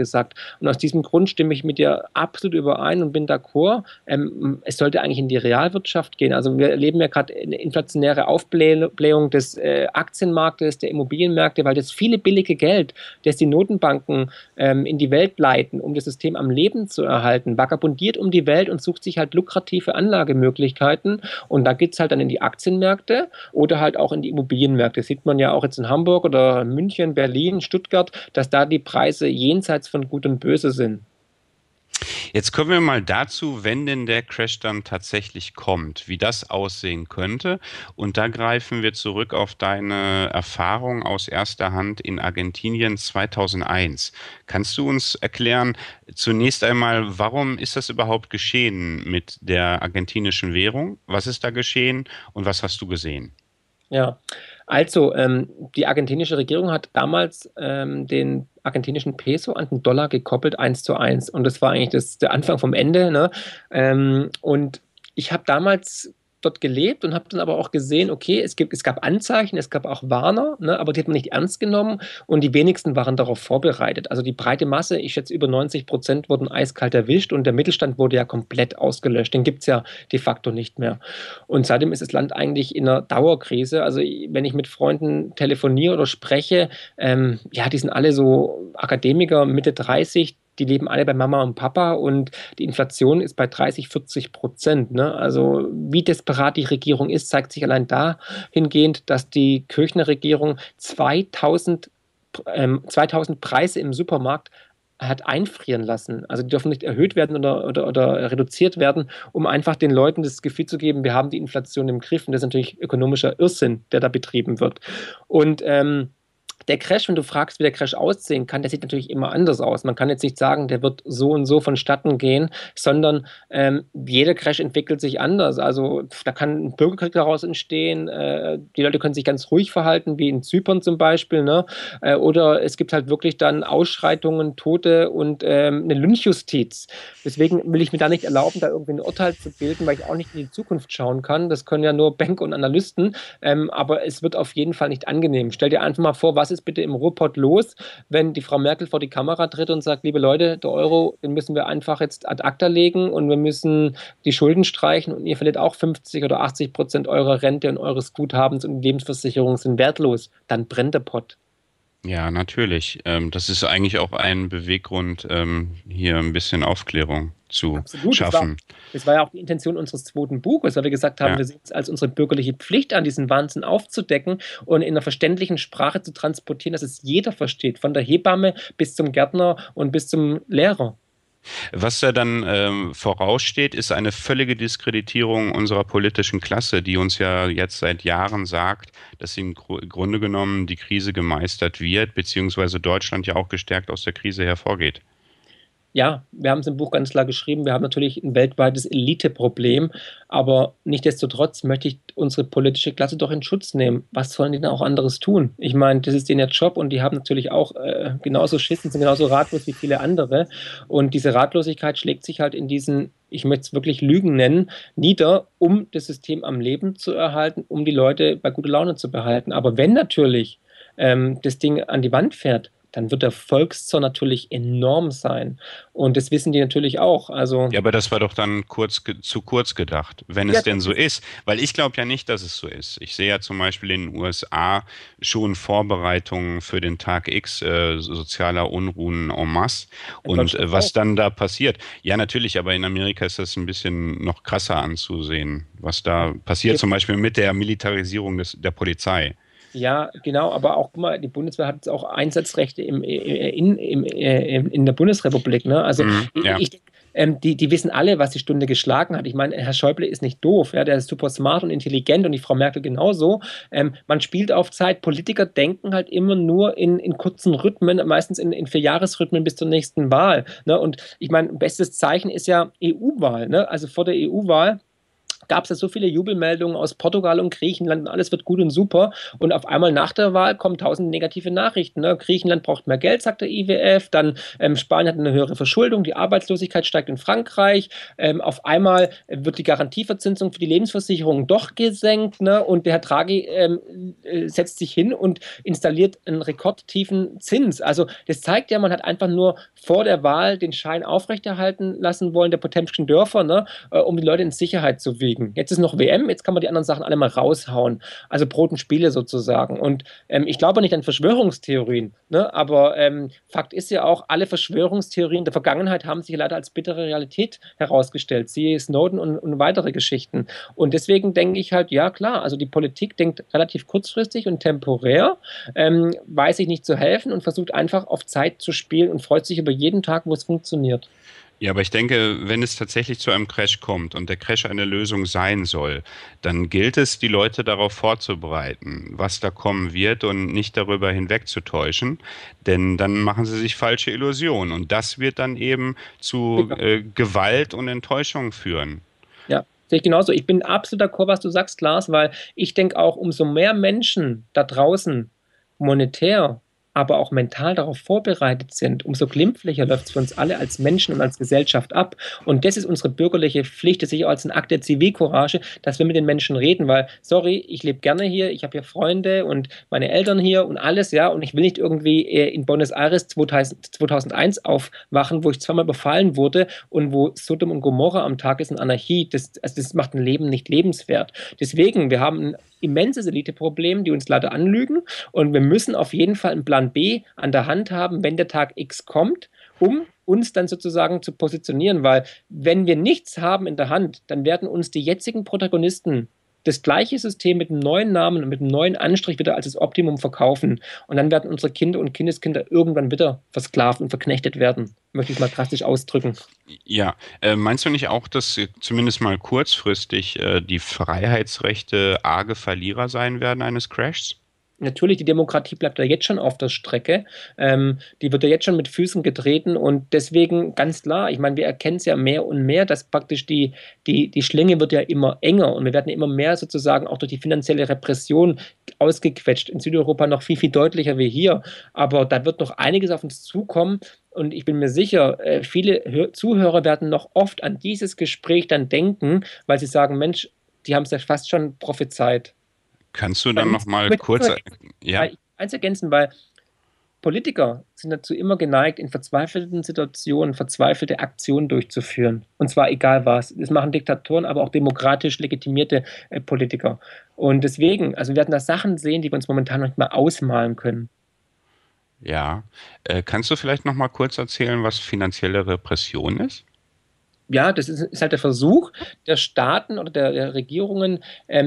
Und aus diesem Grund stimme ich mit dir absolut überein und bin d'accord. Es sollte eigentlich in die Realwirtschaft gehen. Also wir erleben ja gerade eine inflationäre Aufblähung des Aktienmarktes, der Immobilienmärkte, weil das viele billige Geld, das die Notenbanken in die Welt leiten, um das System am Leben zu erhalten, vagabundiert um die Welt und sucht sich halt lukrative Anlagemöglichkeiten. Und da geht es halt dann in die Aktienmärkte oder halt auch in die Immobilienmärkte. Das sieht man ja auch jetzt in Hamburg oder München, Berlin, Stuttgart, dass da die Preise jenseits von Gut und Böse sind. Jetzt kommen wir mal dazu, wenn denn der Crash dann tatsächlich kommt, wie das aussehen könnte. Und da greifen wir zurück auf deine Erfahrung aus erster Hand in Argentinien 2001. Kannst du uns erklären, zunächst einmal, warum ist das überhaupt geschehen mit der argentinischen Währung? Was ist da geschehen und was hast du gesehen? Ja, also die argentinische Regierung hat damals den argentinischen Peso an den Dollar gekoppelt, 1:1. Und das war eigentlich der Anfang vom Ende. Ne? Und ich habe damals dort gelebt und habe dann aber auch gesehen, okay, es gab Anzeichen, es gab auch Warner, ne, aber die hat man nicht ernst genommen und die wenigsten waren darauf vorbereitet. Also die breite Masse, ich schätze über 90% wurden eiskalt erwischt und der Mittelstand wurde ja komplett ausgelöscht. Den gibt es ja de facto nicht mehr. Und seitdem ist das Land eigentlich in einer Dauerkrise. Also wenn ich mit Freunden telefoniere oder spreche, ja, die sind alle so Akademiker, Mitte 30, die leben alle bei Mama und Papa und die Inflation ist bei 30-40%. Ne? Also wie desperat die Regierung ist, zeigt sich allein dahingehend, dass die Kirchner Regierung 2000 Preise im Supermarkt hat einfrieren lassen. Also die dürfen nicht erhöht werden oder reduziert werden, um einfach den Leuten das Gefühl zu geben, wir haben die Inflation im Griff. Und das ist natürlich ökonomischer Irrsinn, der da betrieben wird. Und der Crash, wenn du fragst, wie der Crash aussehen kann, der sieht natürlich immer anders aus. Man kann jetzt nicht sagen, der wird so und so vonstatten gehen, sondern jeder Crash entwickelt sich anders. Also da kann ein Bürgerkrieg daraus entstehen, die Leute können sich ganz ruhig verhalten, wie in Zypern zum Beispiel, ne? Oder es gibt halt wirklich dann Ausschreitungen, Tote und eine Lynchjustiz. Deswegen will ich mir da nicht erlauben, da irgendwie ein Urteil zu bilden, weil ich auch nicht in die Zukunft schauen kann. Das können ja nur Banker und Analysten, aber es wird auf jeden Fall nicht angenehm. Stell dir einfach mal vor, was ist bitte im Ruhrpott los, wenn die Frau Merkel vor die Kamera tritt und sagt, liebe Leute, der Euro, den müssen wir einfach jetzt ad acta legen und wir müssen die Schulden streichen und ihr verliert auch 50 oder 80% eurer Rente und eures Guthabens und die Lebensversicherungen sind wertlos. Dann brennt der Pott. Ja, natürlich. Das ist eigentlich auch ein Beweggrund, hier ein bisschen Aufklärung zu Absolut, schaffen. das war ja auch die Intention unseres zweiten Buches, weil wir gesagt haben, Ja. wir sehen es als unsere bürgerliche Pflicht an, diesen Wahnsinn aufzudecken und in einer verständlichen Sprache zu transportieren, dass es jeder versteht, von der Hebamme bis zum Gärtner und bis zum Lehrer. Was da dann voraussteht, ist eine völlige Diskreditierung unserer politischen Klasse, die uns ja jetzt seit Jahren sagt, dass im Grunde genommen die Krise gemeistert wird, beziehungsweise Deutschland ja auch gestärkt aus der Krise hervorgeht. Ja, wir haben es im Buch ganz klar geschrieben, wir haben natürlich ein weltweites Eliteproblem, aber nichtsdestotrotz möchte ich unsere politische Klasse doch in Schutz nehmen. Was sollen die denn auch anderes tun? Ich meine, das ist denen Job und die haben natürlich auch genauso Schiss und sind genauso ratlos wie viele andere. Und diese Ratlosigkeit schlägt sich halt in diesen, ich möchte es wirklich Lügen nennen, nieder, um das System am Leben zu erhalten, um die Leute bei guter Laune zu behalten. Aber wenn natürlich das Ding an die Wand fährt, dann wird der Volkszorn natürlich enorm sein. Und das wissen die natürlich auch. Also, Ja, aber das war doch dann zu kurz gedacht, wenn ja, es denn so ist. Weil ich glaube ja nicht, dass es so ist. Ich sehe ja zum Beispiel in den USA schon Vorbereitungen für den Tag X sozialer Unruhen en masse. in Und Deutschland was auch. dann da passiert. Ja, natürlich, aber in Amerika ist das ein bisschen noch krasser anzusehen, was da passiert, zum Beispiel mit der Militarisierung der Polizei. Ja, genau, aber auch, guck mal, die Bundeswehr hat jetzt auch Einsatzrechte in der Bundesrepublik. Ne? Also Mhm, ja. die wissen alle, was die Stunde geschlagen hat. Ich meine, Herr Schäuble ist nicht doof, ja, der ist super smart und intelligent und die Frau Merkel genauso. Man spielt auf Zeit. Politiker denken halt immer nur in kurzen Rhythmen, meistens in Vierjahresrhythmen bis zur nächsten Wahl. Ne? Und ich meine, bestes Zeichen ist ja EU-Wahl. Ne? Also vor der EU-Wahl gab es ja so viele Jubelmeldungen aus Portugal und Griechenland und alles wird gut und super. Und auf einmal nach der Wahl kommen tausend negative Nachrichten. Ne? Griechenland braucht mehr Geld, sagt der IWF. Dann Spanien hat eine höhere Verschuldung, die Arbeitslosigkeit steigt in Frankreich. Auf einmal wird die Garantieverzinsung für die Lebensversicherung doch gesenkt. Ne? Und der Herr Draghi setzt sich hin und installiert einen rekordtiefen Zins. Also das zeigt ja, man hat einfach nur vor der Wahl den Schein aufrechterhalten lassen wollen, der Potemkischen Dörfer, ne? Um die Leute in Sicherheit zu wiegen. Jetzt ist noch WM, jetzt kann man die anderen Sachen alle mal raushauen. Also Brot und Spiele sozusagen. Und ich glaube nicht an Verschwörungstheorien, ne? Aber Fakt ist ja auch, alle Verschwörungstheorien der Vergangenheit haben sich leider als bittere Realität herausgestellt. Siehe Snowden und weitere Geschichten. Und deswegen denke ich halt, ja klar, also die Politik denkt relativ kurzfristig und temporär, weiß sich nicht zu helfen und versucht einfach auf Zeit zu spielen und freut sich über jeden Tag, wo es funktioniert. Ja, aber ich denke, wenn es tatsächlich zu einem Crash kommt und der Crash eine Lösung sein soll, dann gilt es, die Leute darauf vorzubereiten, was da kommen wird und nicht darüber hinwegzutäuschen, denn dann machen sie sich falsche Illusionen und das wird dann eben zu Gewalt und Enttäuschung führen. Ja, sehe ich genauso. Ich bin absolut d'accord, was du sagst, Lars, weil ich denke auch, umso mehr Menschen da draußen monetär, aber auch mental darauf vorbereitet sind, umso glimpflicher läuft es für uns alle als Menschen und als Gesellschaft ab. Und das ist unsere bürgerliche Pflicht, das sehe ich auch als ein Akt der Zivilcourage, dass wir mit den Menschen reden, weil, sorry, ich lebe gerne hier, ich habe hier Freunde und meine Eltern hier und alles, ja, und ich will nicht irgendwie in Buenos Aires 2001 aufwachen, wo ich zweimal überfallen wurde und wo Sodom und Gomorra am Tag ist und Anarchie. Das macht ein Leben nicht lebenswert. Deswegen, wir haben ein immenses Eliteproblem, die uns leider anlügen. Und wir müssen auf jeden Fall einen Plan B an der Hand haben, wenn der Tag X kommt, um uns dann sozusagen zu positionieren. Weil wenn wir nichts haben in der Hand, dann werden uns die jetzigen Protagonisten das gleiche System mit einem neuen Namen und mit einem neuen Anstrich wieder als das Optimum verkaufen. Und dann werden unsere Kinder und Kindeskinder irgendwann wieder versklavt und verknechtet werden. Möchte ich mal drastisch ausdrücken. Ja, meinst du nicht auch, dass zumindest mal kurzfristig die Freiheitsrechte arge Verlierer sein werden eines Crashs? Natürlich, die Demokratie bleibt ja jetzt schon auf der Strecke. Die wird ja jetzt schon mit Füßen getreten und deswegen ganz klar, ich meine, wir erkennen es ja mehr und mehr, dass praktisch die Schlinge wird ja immer enger und wir werden immer mehr sozusagen auch durch die finanzielle Repression ausgequetscht. In Südeuropa noch viel, viel deutlicher wie hier. Aber da wird noch einiges auf uns zukommen. Und ich bin mir sicher, viele Zuhörer werden noch oft an dieses Gespräch dann denken, weil sie sagen, Mensch, die haben es ja fast schon prophezeit. Kannst du dann noch mal kurz, ja? Eins ergänzen, weil Politiker sind dazu immer geneigt, in verzweifelten Situationen verzweifelte Aktionen durchzuführen. Und zwar egal was. Das machen Diktatoren, aber auch demokratisch legitimierte Politiker. Und deswegen, also wir werden da Sachen sehen, die wir uns momentan noch nicht mal ausmalen können. Ja. Kannst du vielleicht noch mal kurz erzählen, was finanzielle Repression ist? Ja, das ist halt der Versuch der Staaten oder der Regierungen,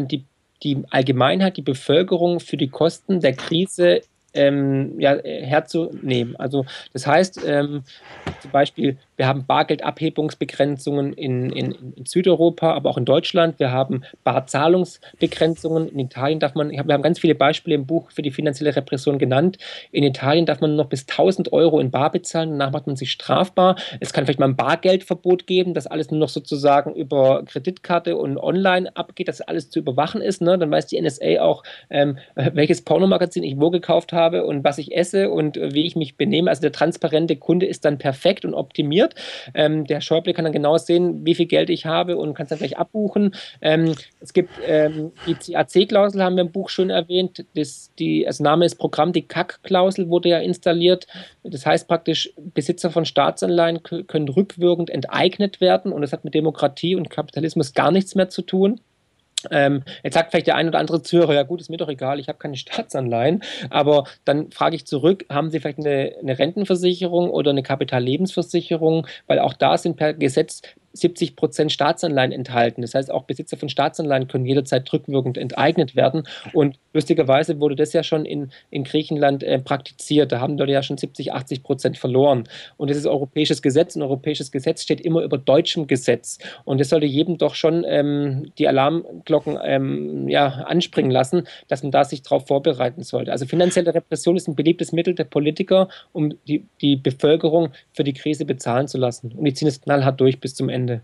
die Allgemeinheit, die Bevölkerung für die Kosten der Krise ja, herzunehmen. Also das heißt, zum Beispiel, wir haben Bargeldabhebungsbegrenzungen in Südeuropa, aber auch in Deutschland. Wir haben Barzahlungsbegrenzungen. In Italien darf man, wir haben ganz viele Beispiele im Buch für die finanzielle Repression genannt. In Italien darf man noch bis 1.000 € in Bar bezahlen, danach macht man sich strafbar. Es kann vielleicht mal ein Bargeldverbot geben, dass alles nur noch sozusagen über Kreditkarte und online abgeht, dass alles zu überwachen ist. Ne? Dann weiß die NSA auch, welches Pornomagazin ich wo gekauft habe und was ich esse und wie ich mich benehme. Also der transparente Kunde ist dann perfekt und optimiert. Der Schäuble kann dann genau sehen, wie viel Geld ich habe und kann es dann gleich abbuchen. Es gibt die CAC-Klausel, haben wir im Buch schon erwähnt. Also Name ist Programm, die CAC-Klausel wurde ja installiert. Das heißt praktisch, Besitzer von Staatsanleihen können rückwirkend enteignet werden und das hat mit Demokratie und Kapitalismus gar nichts mehr zu tun. Jetzt sagt vielleicht der ein oder andere Zuhörer, ja gut, ist mir doch egal, ich habe keine Staatsanleihen, aber dann frage ich zurück, haben Sie vielleicht eine Rentenversicherung oder eine Kapitallebensversicherung, weil auch da sind per Gesetz 70% Staatsanleihen enthalten. Das heißt, auch Besitzer von Staatsanleihen können jederzeit rückwirkend enteignet werden. Und lustigerweise wurde das ja schon in Griechenland praktiziert. Da haben dort ja schon 70-80% verloren. Und das ist europäisches Gesetz. Ein europäisches Gesetz steht immer über deutschem Gesetz. Und das sollte jedem doch schon die Alarmglocken ja, anspringen lassen, dass man da sich darauf vorbereiten sollte. Also finanzielle Repression ist ein beliebtes Mittel der Politiker, um die Bevölkerung für die Krise bezahlen zu lassen. Und die ziehen es knallhart durch bis zum Ende.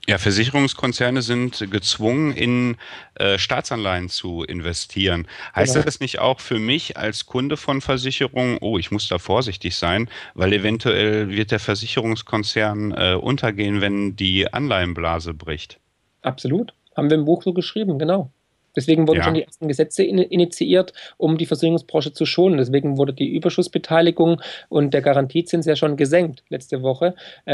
Ja, Versicherungskonzerne sind gezwungen, in Staatsanleihen zu investieren. Heißt Genau. das nicht auch für mich als Kunde von Versicherungen, oh, ich muss da vorsichtig sein, weil eventuell wird der Versicherungskonzern untergehen, wenn die Anleihenblase bricht? Absolut. Haben wir im Buch so geschrieben, genau. Deswegen wurden schon Ja. die ersten Gesetze initiiert, um die Versicherungsbranche zu schonen. Deswegen wurde die Überschussbeteiligung und der Garantiezins ja schon gesenkt letzte Woche.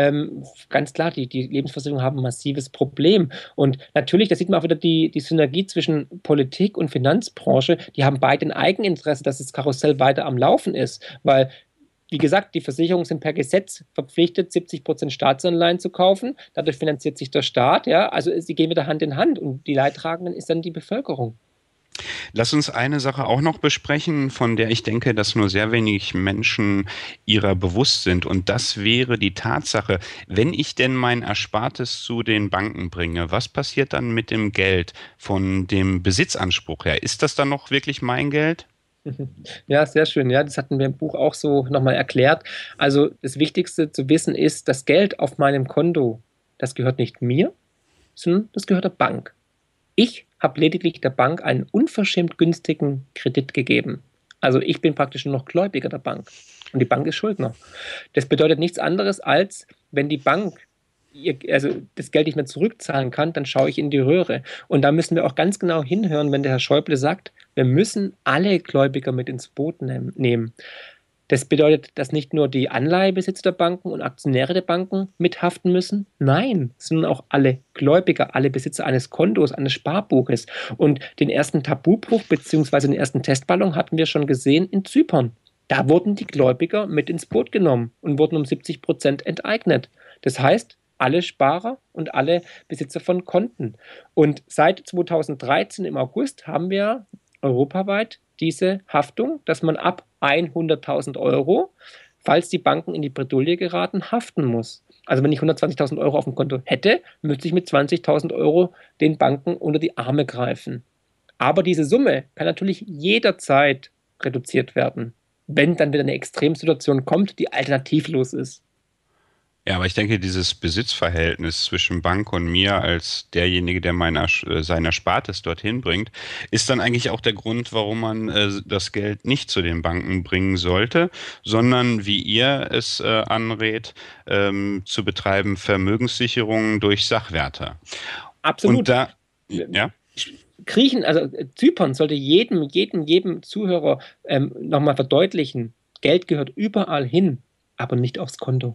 Ganz klar, die Lebensversicherungen haben ein massives Problem. Und natürlich, da sieht man auch wieder die Synergie zwischen Politik und Finanzbranche. Die haben beide ein Eigeninteresse, dass das Karussell weiter am Laufen ist. Weil wie gesagt, die Versicherungen sind per Gesetz verpflichtet, 70% Staatsanleihen zu kaufen. Dadurch finanziert sich der Staat, ja. Also sie gehen wieder Hand in Hand und die Leidtragenden ist dann die Bevölkerung. Lass uns eine Sache auch noch besprechen, von der ich denke, dass nur sehr wenig Menschen ihrer bewusst sind. Und das wäre die Tatsache, wenn ich denn mein Erspartes zu den Banken bringe, was passiert dann mit dem Geld von dem Besitzanspruch her? Ist das dann noch wirklich mein Geld? Ja, sehr schön. Ja, das hatten wir im Buch auch so nochmal erklärt. Also das Wichtigste zu wissen ist, das Geld auf meinem Konto, das gehört nicht mir, sondern das gehört der Bank. Ich habe lediglich der Bank einen unverschämt günstigen Kredit gegeben. Also ich bin praktisch nur noch Gläubiger der Bank und die Bank ist Schuldner. Das bedeutet nichts anderes als, wenn die Bank also das Geld nicht mehr zurückzahlen kann, dann schaue ich in die Röhre. Und da müssen wir auch ganz genau hinhören, wenn der Herr Schäuble sagt, wir müssen alle Gläubiger mit ins Boot nehmen. Das bedeutet, dass nicht nur die Anleihebesitzer der Banken und Aktionäre der Banken mithaften müssen, nein, sondern auch alle Gläubiger, alle Besitzer eines Kontos, eines Sparbuches. Und den ersten Tabubruch bzw. den ersten Testballon hatten wir schon gesehen in Zypern. Da wurden die Gläubiger mit ins Boot genommen und wurden um 70% enteignet. Das heißt, alle Sparer und alle Besitzer von Konten. Und seit 2013 im August haben wir europaweit diese Haftung, dass man ab 100.000 Euro, falls die Banken in die Bredouille geraten, haften muss. Also wenn ich 120.000 Euro auf dem Konto hätte, müsste ich mit 20.000 Euro den Banken unter die Arme greifen. Aber diese Summe kann natürlich jederzeit reduziert werden, wenn dann wieder eine Extremsituation kommt, die alternativlos ist. Ja, aber ich denke, dieses Besitzverhältnis zwischen Bank und mir als derjenige, der sein Erspartes dorthin bringt, ist dann eigentlich auch der Grund, warum man das Geld nicht zu den Banken bringen sollte, sondern wie ihr es anrät, zu betreiben Vermögenssicherungen durch Sachwerte. Und Absolut. da, ja. Griechen, also Zypern sollte jedem Zuhörer nochmal verdeutlichen, Geld gehört überall hin, aber nicht aufs Konto.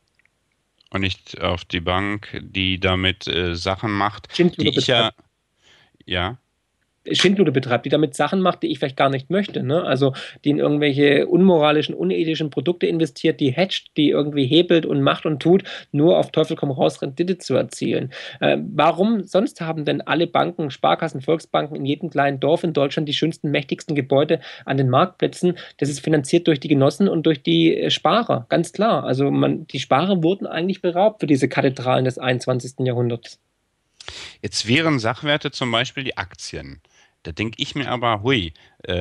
Und nicht auf die Bank, die damit Sachen macht, Schindluder die ich betreibt. ja, ja. Schindluder betreibt, die damit Sachen macht, die ich vielleicht gar nicht möchte. Ne? Also die in irgendwelche unmoralischen, unethischen Produkte investiert, die hedgt, die irgendwie hebelt und macht und tut, nur auf Teufel komm raus Rendite zu erzielen. Warum sonst haben denn alle Banken, Sparkassen, Volksbanken in jedem kleinen Dorf in Deutschland die schönsten, mächtigsten Gebäude an den Marktplätzen? Das ist finanziert durch die Genossen und durch die Sparer, ganz klar. Also die Sparer wurden eigentlich beraubt für diese Kathedralen des 21. Jahrhunderts. Jetzt wären Sachwerte zum Beispiel die Aktien. Da denke ich mir aber, hui,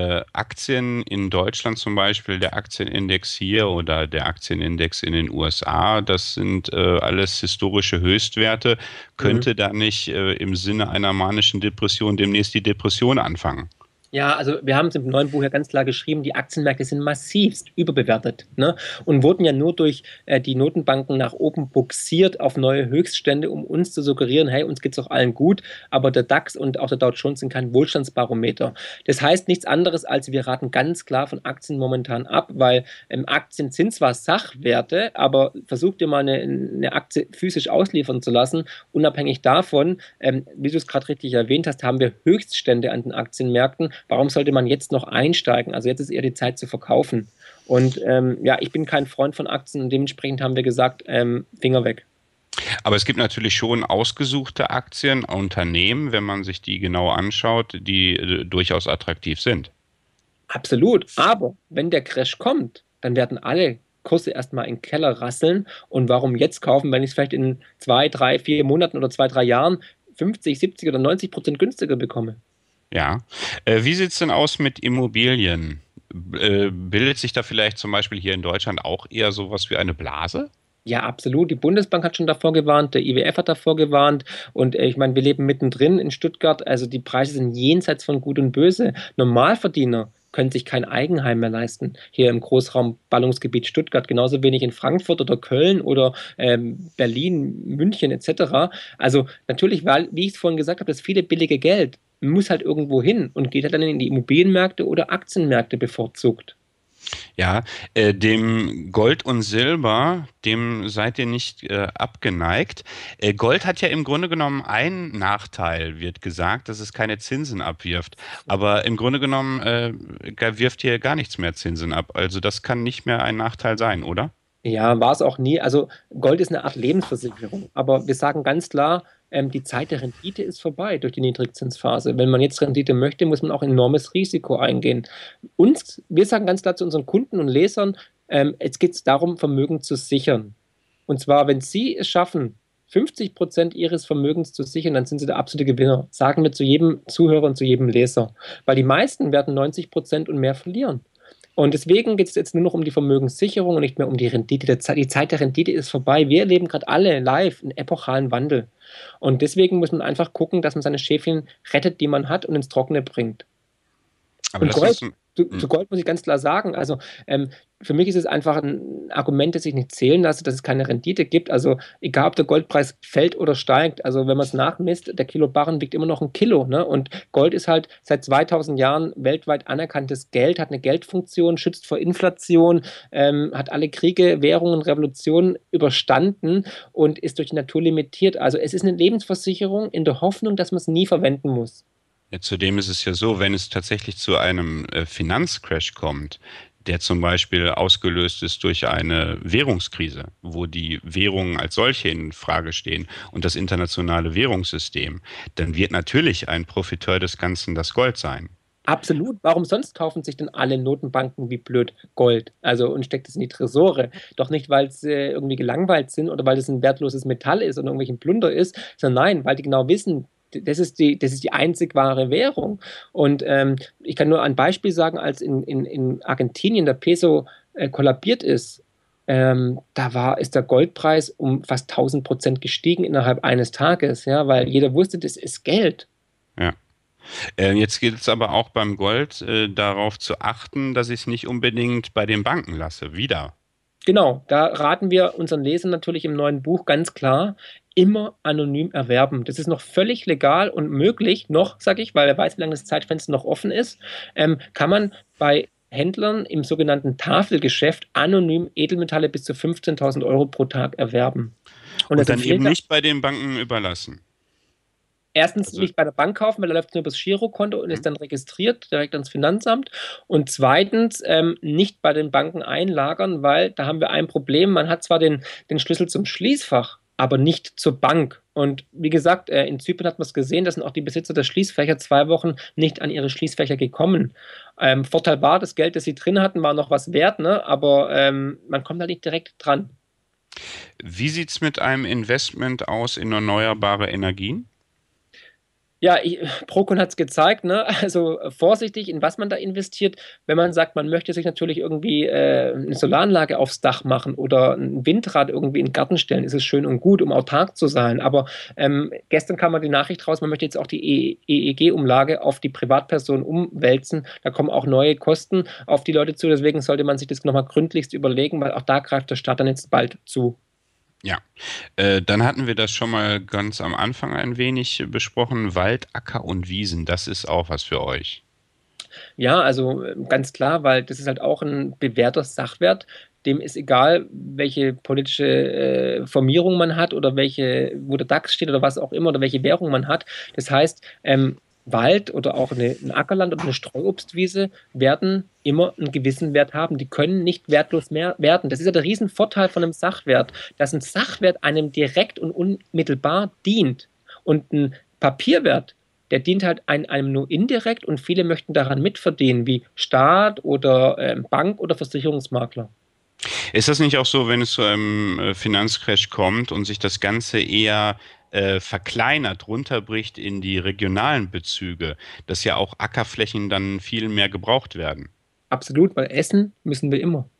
Aktien in Deutschland zum Beispiel, der Aktienindex hier oder der Aktienindex in den USA, das sind alles historische Höchstwerte. Mhm. Könnte da nicht im Sinne einer manischen Depression demnächst die Depression anfangen? Ja, also wir haben es im neuen Buch ja ganz klar geschrieben, die Aktienmärkte sind massivst überbewertet, ne? Und wurden ja nur durch die Notenbanken nach oben bugsiert auf neue Höchststände, um uns zu suggerieren, hey, uns geht's doch allen gut, aber der DAX und auch der Dow Jones sind kein Wohlstandsbarometer. Das heißt nichts anderes, als wir raten ganz klar von Aktien momentan ab, weil Aktien sind zwar Sachwerte, aber versuch dir mal eine Aktie physisch ausliefern zu lassen, unabhängig davon, wie du es gerade richtig erwähnt hast, haben wir Höchststände an den Aktienmärkten. Warum sollte man jetzt noch einsteigen? Also jetzt ist eher die Zeit zu verkaufen. Und ja, ich bin kein Freund von Aktien und dementsprechend haben wir gesagt, Finger weg. Aber es gibt natürlich schon ausgesuchte Aktien, Unternehmen, wenn man sich die genau anschaut, die durchaus attraktiv sind. Absolut. Aber wenn der Crash kommt, dann werden alle Kurse erstmal in den Keller rasseln. Und warum jetzt kaufen, wenn ich es vielleicht in 2, 3, 4 Monaten oder 2, 3 Jahren 50, 70 oder 90% günstiger bekomme? Ja. Wie sieht es denn aus mit Immobilien? Bildet sich da vielleicht zum Beispiel hier in Deutschland auch eher sowas wie eine Blase? Ja, absolut. Die Bundesbank hat schon davor gewarnt, der IWF hat davor gewarnt und ich meine, wir leben mittendrin in Stuttgart, also die Preise sind jenseits von Gut und Böse. Normalverdiener können sich kein Eigenheim mehr leisten, hier im Großraumballungsgebiet Stuttgart, genauso wenig in Frankfurt oder Köln oder Berlin, München etc. Also natürlich, weil, wie ich es vorhin gesagt habe, das viele billige Geld muss halt irgendwo hin und geht halt dann in die Immobilienmärkte oder Aktienmärkte bevorzugt. Ja, dem Gold und Silber, dem seid ihr nicht abgeneigt. Gold hat ja im Grunde genommen einen Nachteil, wird gesagt, dass es keine Zinsen abwirft. Aber im Grunde genommen wirft hier gar nichts mehr Zinsen ab. Also das kann nicht mehr ein Nachteil sein, oder? Ja, war es auch nie. Also Gold ist eine Art Lebensversicherung. Aber wir sagen ganz klar, die Zeit der Rendite ist vorbei durch die Niedrigzinsphase. Wenn man jetzt Rendite möchte, muss man auch enormes Risiko eingehen. Wir sagen ganz klar zu unseren Kunden und Lesern, jetzt geht es darum, Vermögen zu sichern. Und zwar, wenn Sie es schaffen, 50% Ihres Vermögens zu sichern, dann sind Sie der absolute Gewinner. Sagen wir zu jedem Zuhörer und zu jedem Leser. Weil die meisten werden 90% und mehr verlieren. Und deswegen geht es jetzt nur noch um die Vermögenssicherung und nicht mehr um die Rendite. Die Zeit der Rendite ist vorbei. Wir erleben gerade alle live einen epochalen Wandel. Und deswegen muss man einfach gucken, dass man seine Schäfchen rettet, die man hat und ins Trockene bringt. Aber Und lass uns. Gold, zu Gold muss ich ganz klar sagen, also für mich ist es einfach ein Argument, das ich nicht zählen lasse, dass es keine Rendite gibt. Also egal, ob der Goldpreis fällt oder steigt, also wenn man es nachmisst, der Kilo Barren wiegt immer noch ein Kilo. Ne? Und Gold ist halt seit 2000 Jahren weltweit anerkanntes Geld, hat eine Geldfunktion, schützt vor Inflation, hat alle Kriege, Währungen, Revolutionen überstanden und ist durch die Natur limitiert. Also es ist eine Lebensversicherung in der Hoffnung, dass man es nie verwenden muss. Ja, zudem ist es ja so, wenn es tatsächlich zu einem Finanzcrash kommt, der zum Beispiel ausgelöst ist durch eine Währungskrise, wo die Währungen als solche in Frage stehen und das internationale Währungssystem, dann wird natürlich ein Profiteur des Ganzen das Gold sein. Absolut. Warum sonst kaufen sich denn alle Notenbanken wie blöd Gold? Also und steckt es in die Tresore. Doch nicht, weil sie irgendwie gelangweilt sind oder weil es ein wertloses Metall ist oder irgendwelchen Plunder ist, sondern nein, weil die genau wissen, das ist die einzig wahre Währung. Und ich kann nur ein Beispiel sagen, als in Argentinien der Peso kollabiert ist, ist der Goldpreis um fast 1000% gestiegen innerhalb eines Tages, ja, weil jeder wusste, das ist Geld. Ja. Jetzt geht es aber auch beim Gold darauf zu achten, dass ich es nicht unbedingt bei den Banken lasse. Wieder. Genau, da raten wir unseren Lesern natürlich im neuen Buch ganz klar, immer anonym erwerben. Das ist noch völlig legal und möglich, noch, sage ich, weil er weiß, wie lange das Zeitfenster noch offen ist, kann man bei Händlern im sogenannten Tafelgeschäft anonym Edelmetalle bis zu 15.000 Euro pro Tag erwerben. Und Und das dann eben empfiehlt er nicht bei den Banken überlassen. erstens Also, nicht bei der Bank kaufen, weil er läuft nur übers Girokonto und hm? ist dann registriert direkt ans Finanzamt. Und zweitens nicht bei den Banken einlagern, weil da haben wir ein Problem. Man hat zwar den Schlüssel zum Schließfach, aber nicht zur Bank. Und wie gesagt, in Zypern hat man es gesehen, da sind auch die Besitzer der Schließfächer 2 Wochen nicht an ihre Schließfächer gekommen. Vorteil war, das Geld, das sie drin hatten, war noch was wert, ne? Aber man kommt da nicht direkt dran. Wie sieht es mit einem Investment aus in erneuerbare Energien? Ja, Procon hat es gezeigt, ne? Also vorsichtig, in was man da investiert. Wenn man sagt, man möchte sich natürlich irgendwie eine Solaranlage aufs Dach machen oder ein Windrad irgendwie in den Garten stellen, ist es schön und gut, um autark zu sein. Aber gestern kam mal die Nachricht raus, man möchte jetzt auch die EEG-Umlage auf die Privatperson umwälzen. Da kommen auch neue Kosten auf die Leute zu. Deswegen sollte man sich das nochmal gründlichst überlegen, weil auch da greift der Staat dann jetzt bald zu. Ja, dann hatten wir das schon mal ganz am Anfang ein wenig besprochen. Wald, Acker und Wiesen, das ist auch was für euch. Ja, also ganz klar, weil das ist halt auch ein bewährter Sachwert. Dem ist egal, welche politische Formierung man hat oder wo der DAX steht oder was auch immer oder welche Währung man hat. Das heißt, Wald oder auch ein Ackerland oder eine Streuobstwiese werden immer einen gewissen Wert haben. Die können nicht wertlos mehr werden. Das ist ja der Riesenvorteil von einem Sachwert, dass ein Sachwert einem direkt und unmittelbar dient. Und ein Papierwert, der dient halt einem nur indirekt und viele möchten daran mitverdienen, wie Staat oder Bank oder Versicherungsmakler. Ist das nicht auch so, wenn es zu einem Finanzcrash kommt und sich das Ganze eher verkleinert, runterbricht in die regionalen Bezüge, dass ja auch Ackerflächen dann viel mehr gebraucht werden? Absolut, weil essen müssen wir immer.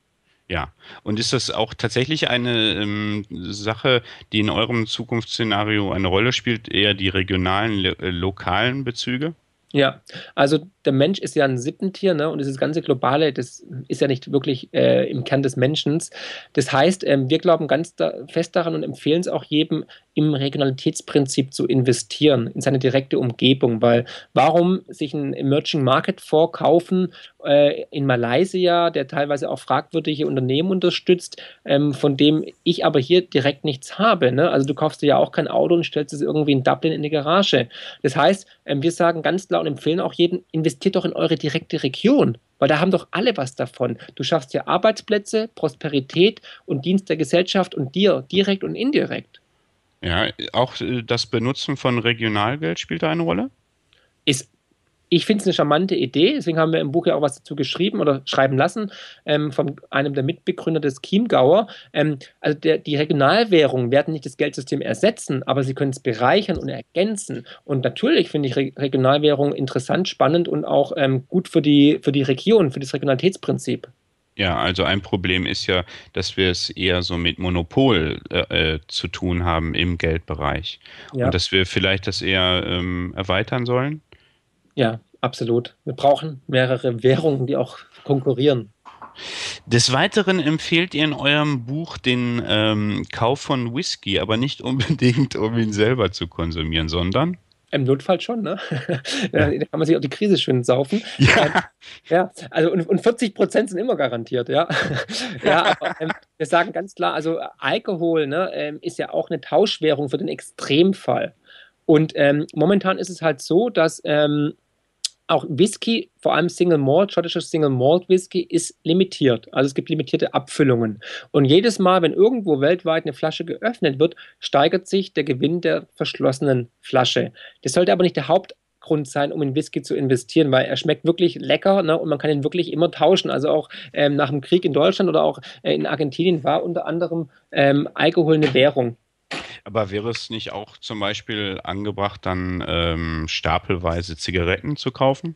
Ja, und ist das auch tatsächlich eine Sache, die in eurem Zukunftsszenario eine Rolle spielt, eher die regionalen, lokalen Bezüge? Ja, also der Mensch ist ja ein Sippentier, ne? Und dieses ganze Globale, das ist ja nicht wirklich im Kern des Menschen. Das heißt, wir glauben ganz fest daran und empfehlen es auch jedem, im Regionalitätsprinzip zu investieren, in seine direkte Umgebung, weil warum sich ein Emerging Market vorkaufen in Malaysia, der teilweise auch fragwürdige Unternehmen unterstützt, von dem ich aber hier direkt nichts habe, ne? Also du kaufst dir ja auch kein Auto und stellst es irgendwie in Dublin in die Garage. Das heißt, wir sagen ganz klar und empfehlen auch jedem, investiert doch in eure direkte Region, weil da haben doch alle was davon. Du schaffst ja Arbeitsplätze, Prosperität und Dienst der Gesellschaft und dir direkt und indirekt. Ja, auch das Benutzen von Regionalgeld spielt da eine Rolle? Ist Ich finde es eine charmante Idee, deswegen haben wir im Buch ja auch was dazu geschrieben oder schreiben lassen, von einem der Mitbegründer des Chiemgauer. Also die Regionalwährungen werden nicht das Geldsystem ersetzen, aber sie können es bereichern und ergänzen. Und natürlich finde ich Regionalwährungen interessant, spannend und auch gut für die Region, für das Regionalitätsprinzip. Ja, also ein Problem ist ja, dass wir es eher so mit Monopol zu tun haben im Geldbereich und Ja, dass wir vielleicht das eher erweitern sollen. ja, absolut. Wir brauchen mehrere Währungen, die auch konkurrieren. Des Weiteren empfehlt ihr in eurem Buch den Kauf von Whisky, aber nicht unbedingt, um ihn selber zu konsumieren, sondern Im Notfall schon, ne? Da ja, kann man sich auch die Krise schön saufen. Ähm, ja, ja, also und 40% sind immer garantiert, ja. Ja, aber wir sagen ganz klar, also Alkohol, ne, ist ja auch eine Tauschwährung für den Extremfall. Und momentan ist es halt so, dass auch Whisky, vor allem Single Malt, schottischer Single Malt Whisky, ist limitiert. Also es gibt limitierte Abfüllungen. Und jedes Mal, wenn irgendwo weltweit eine Flasche geöffnet wird, steigert sich der Gewinn der verschlossenen Flasche. Das sollte aber nicht der Hauptgrund sein, um in Whisky zu investieren, weil er schmeckt wirklich lecker, ne, und man kann ihn wirklich immer tauschen. Also auch nach dem Krieg in Deutschland oder auch in Argentinien war unter anderem Alkohol eine Währung. aber wäre es nicht auch zum Beispiel angebracht, dann stapelweise Zigaretten zu kaufen?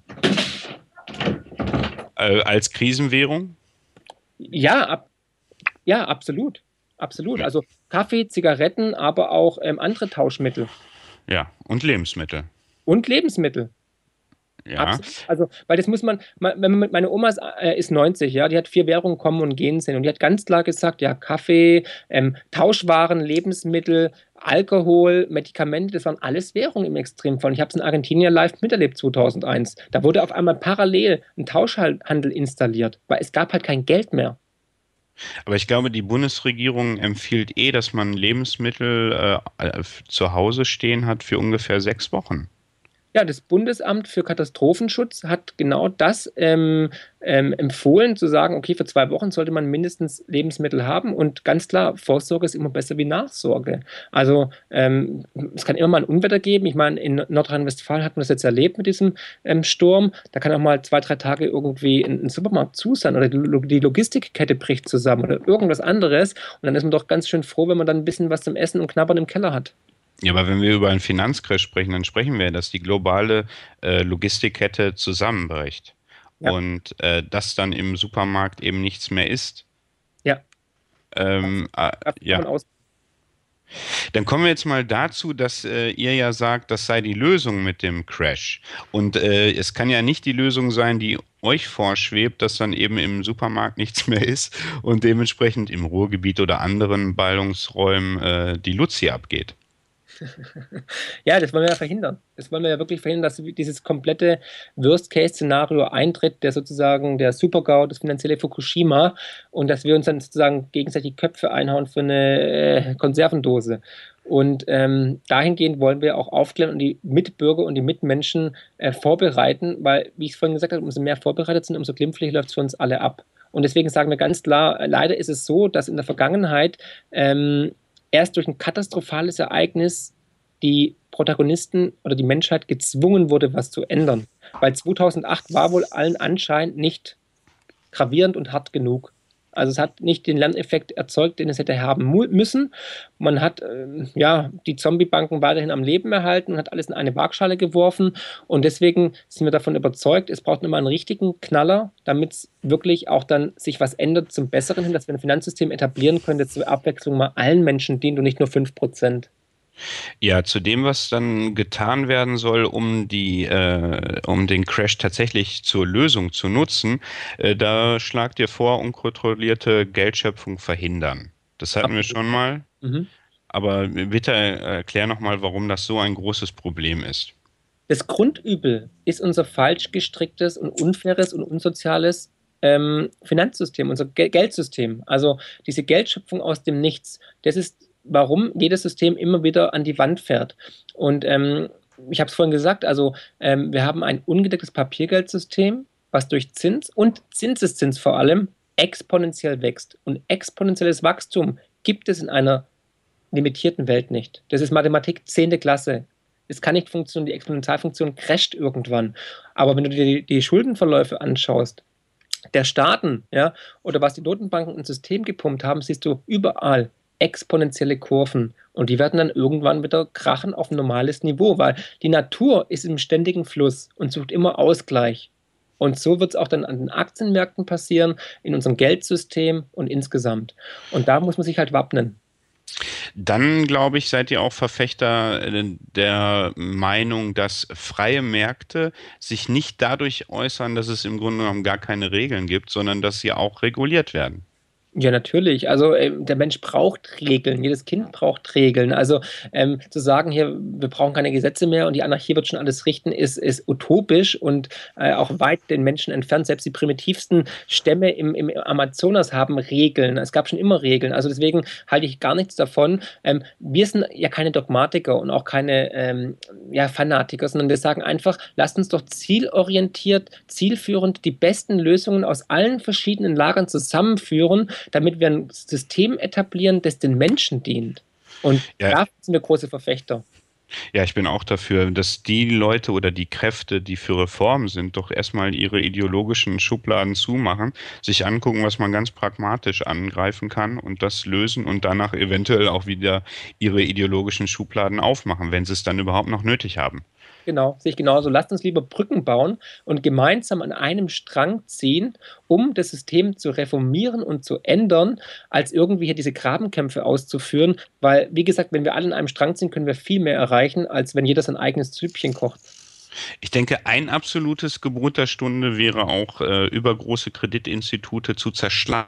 Als Krisenwährung? Ja, ja, absolut. Absolut. Also Kaffee, Zigaretten, aber auch andere Tauschmittel Ja, und Lebensmittel. und Lebensmittel. Ja, Absolut. Also, weil das muss wenn man meine Oma ist 90, ja, die hat vier Währungen kommen und gehen sehen und die hat ganz klar gesagt, ja, Kaffee, Tauschwaren, Lebensmittel, Alkohol, Medikamente, das waren alles Währungen im Extremfall. Und ich habe es in Argentinien live miterlebt 2001. Da wurde auf einmal parallel ein Tauschhandel installiert, weil es gab halt kein Geld mehr. aber ich glaube, die Bundesregierung empfiehlt dass man Lebensmittel zu Hause stehen hat für ungefähr 6 Wochen. Ja, das Bundesamt für Katastrophenschutz hat genau das empfohlen, zu sagen, okay, für 2 Wochen sollte man mindestens Lebensmittel haben und ganz klar, Vorsorge ist immer besser wie Nachsorge. Also es kann immer mal ein Unwetter geben. Ich meine, in Nordrhein-Westfalen hat man das jetzt erlebt mit diesem Sturm. Da kann auch mal 2, 3 Tage irgendwie ein Supermarkt zu sein oder die Logistikkette bricht zusammen oder irgendwas anderes. Und dann ist man doch ganz schön froh, wenn man dann ein bisschen was zum Essen und Knabbern im Keller hat. Ja, aber wenn wir über einen Finanzcrash sprechen, dann sprechen wir, dass die globale Logistikkette zusammenbricht Ja, und das dann im Supermarkt eben nichts mehr ist. ja, Ja, davon aus. dann kommen wir jetzt mal dazu, dass ihr ja sagt, das sei die Lösung mit dem Crash. Und es kann ja nicht die Lösung sein, die euch vorschwebt, dass dann eben im Supermarkt nichts mehr ist und dementsprechend im Ruhrgebiet oder anderen Ballungsräumen die Luzi abgeht. Ja, das wollen wir ja verhindern. Das wollen wir ja wirklich verhindern, dass dieses komplette Worst-Case-Szenario eintritt, der sozusagen der Super-GAU, das finanzielle Fukushima, und dass wir uns dann sozusagen gegenseitig die Köpfe einhauen für eine Konservendose. Und dahingehend wollen wir auch aufklären und die Mitbürger und die Mitmenschen vorbereiten, weil, wie ich es vorhin gesagt habe, umso mehr vorbereitet sind, umso glimpflicher läuft es für uns alle ab. Und deswegen sagen wir ganz klar, leider ist es so, dass in der Vergangenheit erst durch ein katastrophales Ereignis die Protagonisten oder die Menschheit gezwungen wurde, was zu ändern. Weil 2008 war wohl allen Anschein nicht gravierend und hart genug. Also es hat nicht den Lerneffekt erzeugt, den es hätte haben müssen. Man hat ja die Zombie-Banken weiterhin am Leben erhalten und hat alles in eine Waagschale geworfen. Und deswegen sind wir davon überzeugt, es braucht immer einen richtigen Knaller, damit es wirklich auch dann sich was ändert zum Besseren hin, dass wir ein Finanzsystem etablieren können, das zur Abwechslung mal allen Menschen dient und nicht nur 5%. Ja, zu dem, was dann getan werden soll, um den Crash tatsächlich zur Lösung zu nutzen, da schlagt ihr vor, unkontrollierte Geldschöpfung verhindern. Das hatten wir Absolut. schon mal, Mhm. aber bitte erklär nochmal, warum das so ein großes Problem ist. Das Grundübel ist unser falsch gestricktes und unfaires und unsoziales Finanzsystem, unser Geldsystem. Also diese Geldschöpfung aus dem Nichts. Das ist, warum jedes System immer wieder an die Wand fährt. Und ich habe es vorhin gesagt, also wir haben ein ungedecktes Papiergeldsystem, was durch Zins und Zinseszins vor allem exponentiell wächst. Und exponentielles Wachstum gibt es in einer limitierten Welt nicht. Das ist Mathematik 10. Klasse. Es kann nicht funktionieren, die Exponentialfunktion crasht irgendwann. Aber wenn du dir die Schuldenverläufe anschaust, der Staaten, ja, oder was die Notenbanken ins System gepumpt haben, siehst du überall exponentielle Kurven. Und die werden dann irgendwann wieder krachen auf ein normales Niveau, weil die Natur ist im ständigen Fluss und sucht immer Ausgleich. Und so wird es auch dann an den Aktienmärkten passieren, in unserem Geldsystem und insgesamt. Und da muss man sich halt wappnen. Dann, glaube ich, seid ihr auch Verfechter der Meinung, dass freie Märkte sich nicht dadurch äußern, dass es im Grunde genommen gar keine Regeln gibt, sondern dass sie auch reguliert werden. Ja, natürlich. Also der Mensch braucht Regeln. Jedes Kind braucht Regeln. Also zu sagen, hier, wir brauchen keine Gesetze mehr und die Anarchie wird schon alles richten, ist utopisch und auch weit den Menschen entfernt. Selbst die primitivsten Stämme im Amazonas haben Regeln. Es gab schon immer Regeln. Also deswegen halte ich gar nichts davon. Wir sind ja keine Dogmatiker und auch keine ja, Fanatiker, sondern wir sagen einfach, lasst uns doch zielorientiert, zielführend die besten Lösungen aus allen verschiedenen Lagern zusammenführen, damit wir ein System etablieren, das den Menschen dient. Und Ja, da sind wir große Verfechter. ja, ich bin auch dafür, dass die Leute oder die Kräfte, die für Reformen sind, doch erstmal ihre ideologischen Schubladen zumachen, sich angucken, was man ganz pragmatisch angreifen kann und das lösen und danach eventuell auch wieder ihre ideologischen Schubladen aufmachen, wenn sie es dann überhaupt noch nötig haben. Genau, sehe ich genauso. Lasst uns lieber Brücken bauen und gemeinsam an einem Strang ziehen, um das System zu reformieren und zu ändern, als irgendwie hier diese Grabenkämpfe auszuführen. Weil, wie gesagt, wenn wir alle an einem Strang ziehen, können wir viel mehr erreichen, als wenn jeder sein eigenes Süppchen kocht. Ich denke, ein absolutes Gebot der Stunde wäre auch, übergroße Kreditinstitute zu zerschlagen.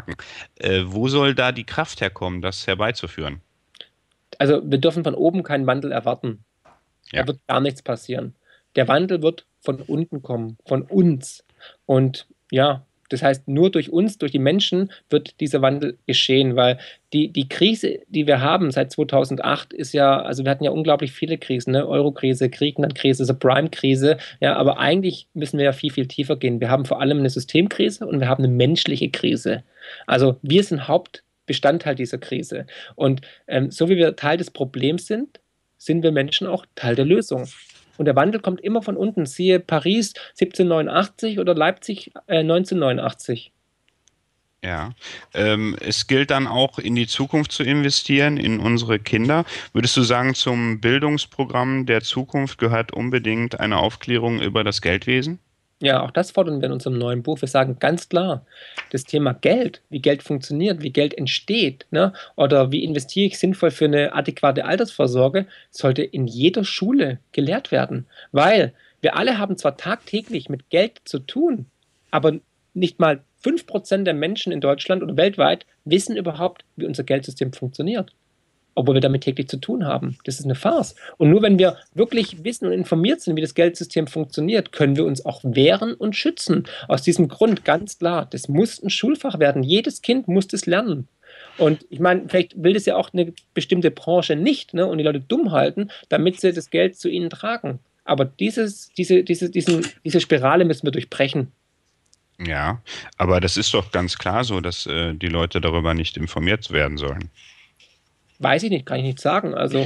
Wo soll da die Kraft herkommen, das herbeizuführen? Also wir dürfen von oben keinen Wandel erwarten. Da Ja. wird gar nichts passieren. Der Wandel wird von unten kommen, von uns. Und ja, das heißt, nur durch uns, durch die Menschen wird dieser Wandel geschehen, weil die Krise, die wir haben seit 2008, ist ja, also wir hatten ja unglaublich viele Krisen, ne? Euro-Krise, Griechenland-Krise, Subprime-Krise, ja, aber eigentlich müssen wir ja viel, viel tiefer gehen. Wir haben vor allem eine Systemkrise und wir haben eine menschliche Krise. Also wir sind Hauptbestandteil dieser Krise. Und so wie wir Teil des Problems sind wir Menschen auch Teil der Lösung. Und der Wandel kommt immer von unten. Siehe Paris 1789 oder Leipzig 1989. Ja, es gilt dann auch in die Zukunft zu investieren, in unsere Kinder. Würdest du sagen, zum Bildungsprogramm der Zukunft gehört unbedingt eine Aufklärung über das Geldwesen? Ja, auch das fordern wir in unserem neuen Buch. Wir sagen ganz klar, das Thema Geld, wie Geld funktioniert, wie Geld entsteht, ne, oder wie investiere ich sinnvoll für eine adäquate Altersvorsorge, sollte in jeder Schule gelehrt werden. Weil wir alle haben zwar tagtäglich mit Geld zu tun, aber nicht mal 5% der Menschen in Deutschland oder weltweit wissen überhaupt, wie unser Geldsystem funktioniert, obwohl wir damit täglich zu tun haben. Das ist eine Farce. Und nur wenn wir wirklich wissen und informiert sind, wie das Geldsystem funktioniert, können wir uns auch wehren und schützen. Aus diesem Grund ganz klar, das muss ein Schulfach werden. Jedes Kind muss das lernen. Und ich meine, vielleicht will das ja auch eine bestimmte Branche nicht, ne, und die Leute dumm halten, damit sie das Geld zu ihnen tragen. Aber diese Spirale müssen wir durchbrechen. Ja, aber das ist doch ganz klar so, dass die Leute darüber nicht informiert werden sollen. Weiß ich nicht, kann ich nicht sagen. Also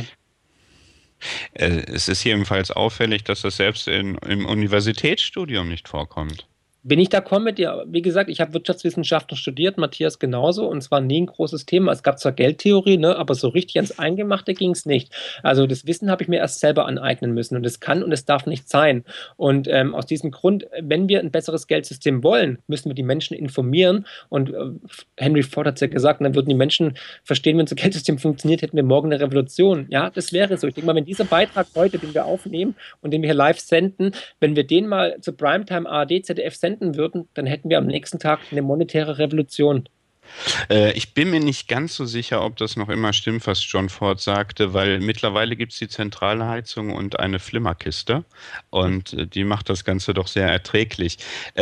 Es ist jedenfalls auffällig, dass das selbst im Universitätsstudium nicht vorkommt. Bin ich d'accord mit dir? Wie gesagt, ich habe Wirtschaftswissenschaften studiert, Matthias genauso, und zwar nie ein großes Thema. Es gab zwar Geldtheorie, ne, aber so richtig ans Eingemachte ging es nicht. Also das Wissen habe ich mir erst selber aneignen müssen, und es kann und es darf nicht sein. Und aus diesem Grund, wenn wir ein besseres Geldsystem wollen, müssen wir die Menschen informieren. Und Henry Ford hat es ja gesagt, dann würden die Menschen verstehen, wenn unser Geldsystem funktioniert, hätten wir morgen eine Revolution. Ja, das wäre so. Ich denke mal, wenn dieser Beitrag heute, den wir aufnehmen und den wir hier live senden, wenn wir den mal zu Primetime ARD, ZDF senden würden, dann hätten wir am nächsten Tag eine monetäre Revolution. Ich bin mir nicht ganz so sicher, ob das noch immer stimmt, was John Ford sagte, weil mittlerweile gibt es die Zentralheizung und eine Flimmerkiste und die macht das Ganze doch sehr erträglich.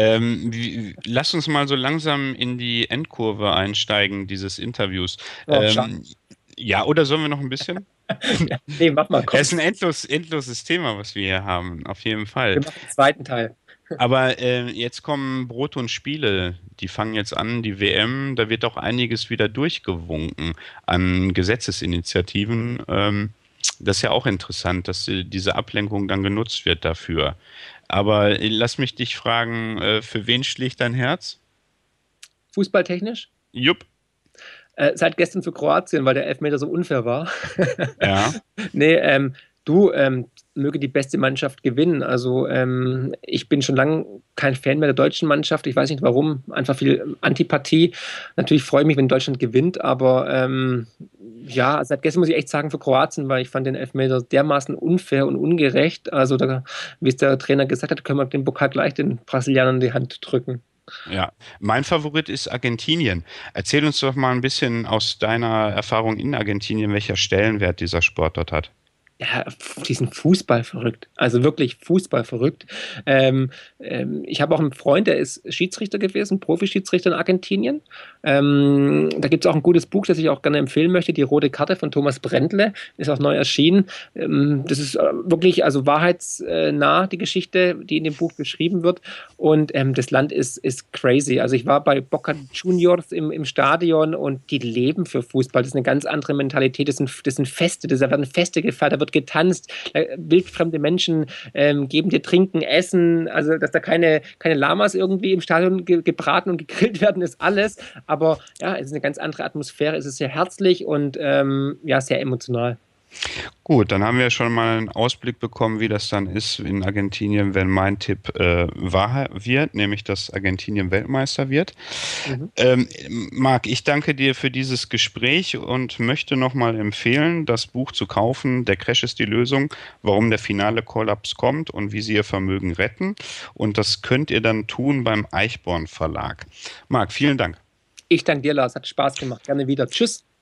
Lass uns mal so langsam in die Endkurve einsteigen dieses Interviews. Oh, Ja, oder sollen wir noch ein bisschen? ja, nee, mach mal, komm. Es ist ein endloses Thema, was wir hier haben, auf jeden Fall. Wir machen den zweiten Teil. Aber jetzt kommen Brot und Spiele, die fangen jetzt an, die WM, da wird auch einiges wieder durchgewunken an Gesetzesinitiativen. Das ist ja auch interessant, dass diese Ablenkung dann genutzt wird dafür. Aber lass mich dich fragen, für wen schlägt dein Herz? Fußballtechnisch? Jupp, Seit gestern für Kroatien, weil der Elfmeter so unfair war. ja. Nee, du, möge die beste Mannschaft gewinnen. Also ich bin schon lange kein Fan mehr der deutschen Mannschaft. Ich weiß nicht warum, einfach viel Antipathie. Natürlich freue ich mich, wenn Deutschland gewinnt, aber ja, seit gestern muss ich echt sagen für Kroatien, weil ich fand den Elfmeter dermaßen unfair und ungerecht. Also da, wie es der Trainer gesagt hat, können wir den Pokal gleich den Brasilianern in die Hand drücken. Ja, mein Favorit ist Argentinien. Erzähl uns doch mal ein bisschen aus deiner Erfahrung in Argentinien, welcher Stellenwert dieser Sport dort hat. Ja, die sind Fußball verrückt. Also wirklich Fußball verrückt. Ich habe auch einen Freund, der ist Schiedsrichter gewesen, Profischiedsrichter in Argentinien. Da gibt es auch ein gutes Buch, das ich auch gerne empfehlen möchte, Die rote Karte von Thomas Brändle, ist auch neu erschienen. Das ist wirklich also wahrheitsnah, die Geschichte, die in dem Buch beschrieben wird. Und das Land ist crazy. Also ich war bei Boca Juniors im Stadion und die leben für Fußball. Das ist eine ganz andere Mentalität. Das sind Feste, da werden Feste gefeiert, da wird getanzt, wildfremde Menschen geben dir Trinken, Essen, also dass da keine Lamas irgendwie im Stadion gebraten und gegrillt werden, ist alles. Aber ja, es ist eine ganz andere Atmosphäre, es ist sehr herzlich und ja, sehr emotional. Gut, dann haben wir schon mal einen Ausblick bekommen, wie das dann ist in Argentinien, wenn mein Tipp wahr wird, nämlich dass Argentinien Weltmeister wird. Mhm. Marc, ich danke dir für dieses Gespräch und möchte nochmal empfehlen, das Buch zu kaufen. Der Crash ist die Lösung, warum der finale Kollaps kommt und wie Sie Ihr Vermögen retten. Und das könnt ihr dann tun beim Eichborn Verlag. Marc, vielen Dank. Ich danke dir, Lars, hat Spaß gemacht. Gerne wieder. Tschüss.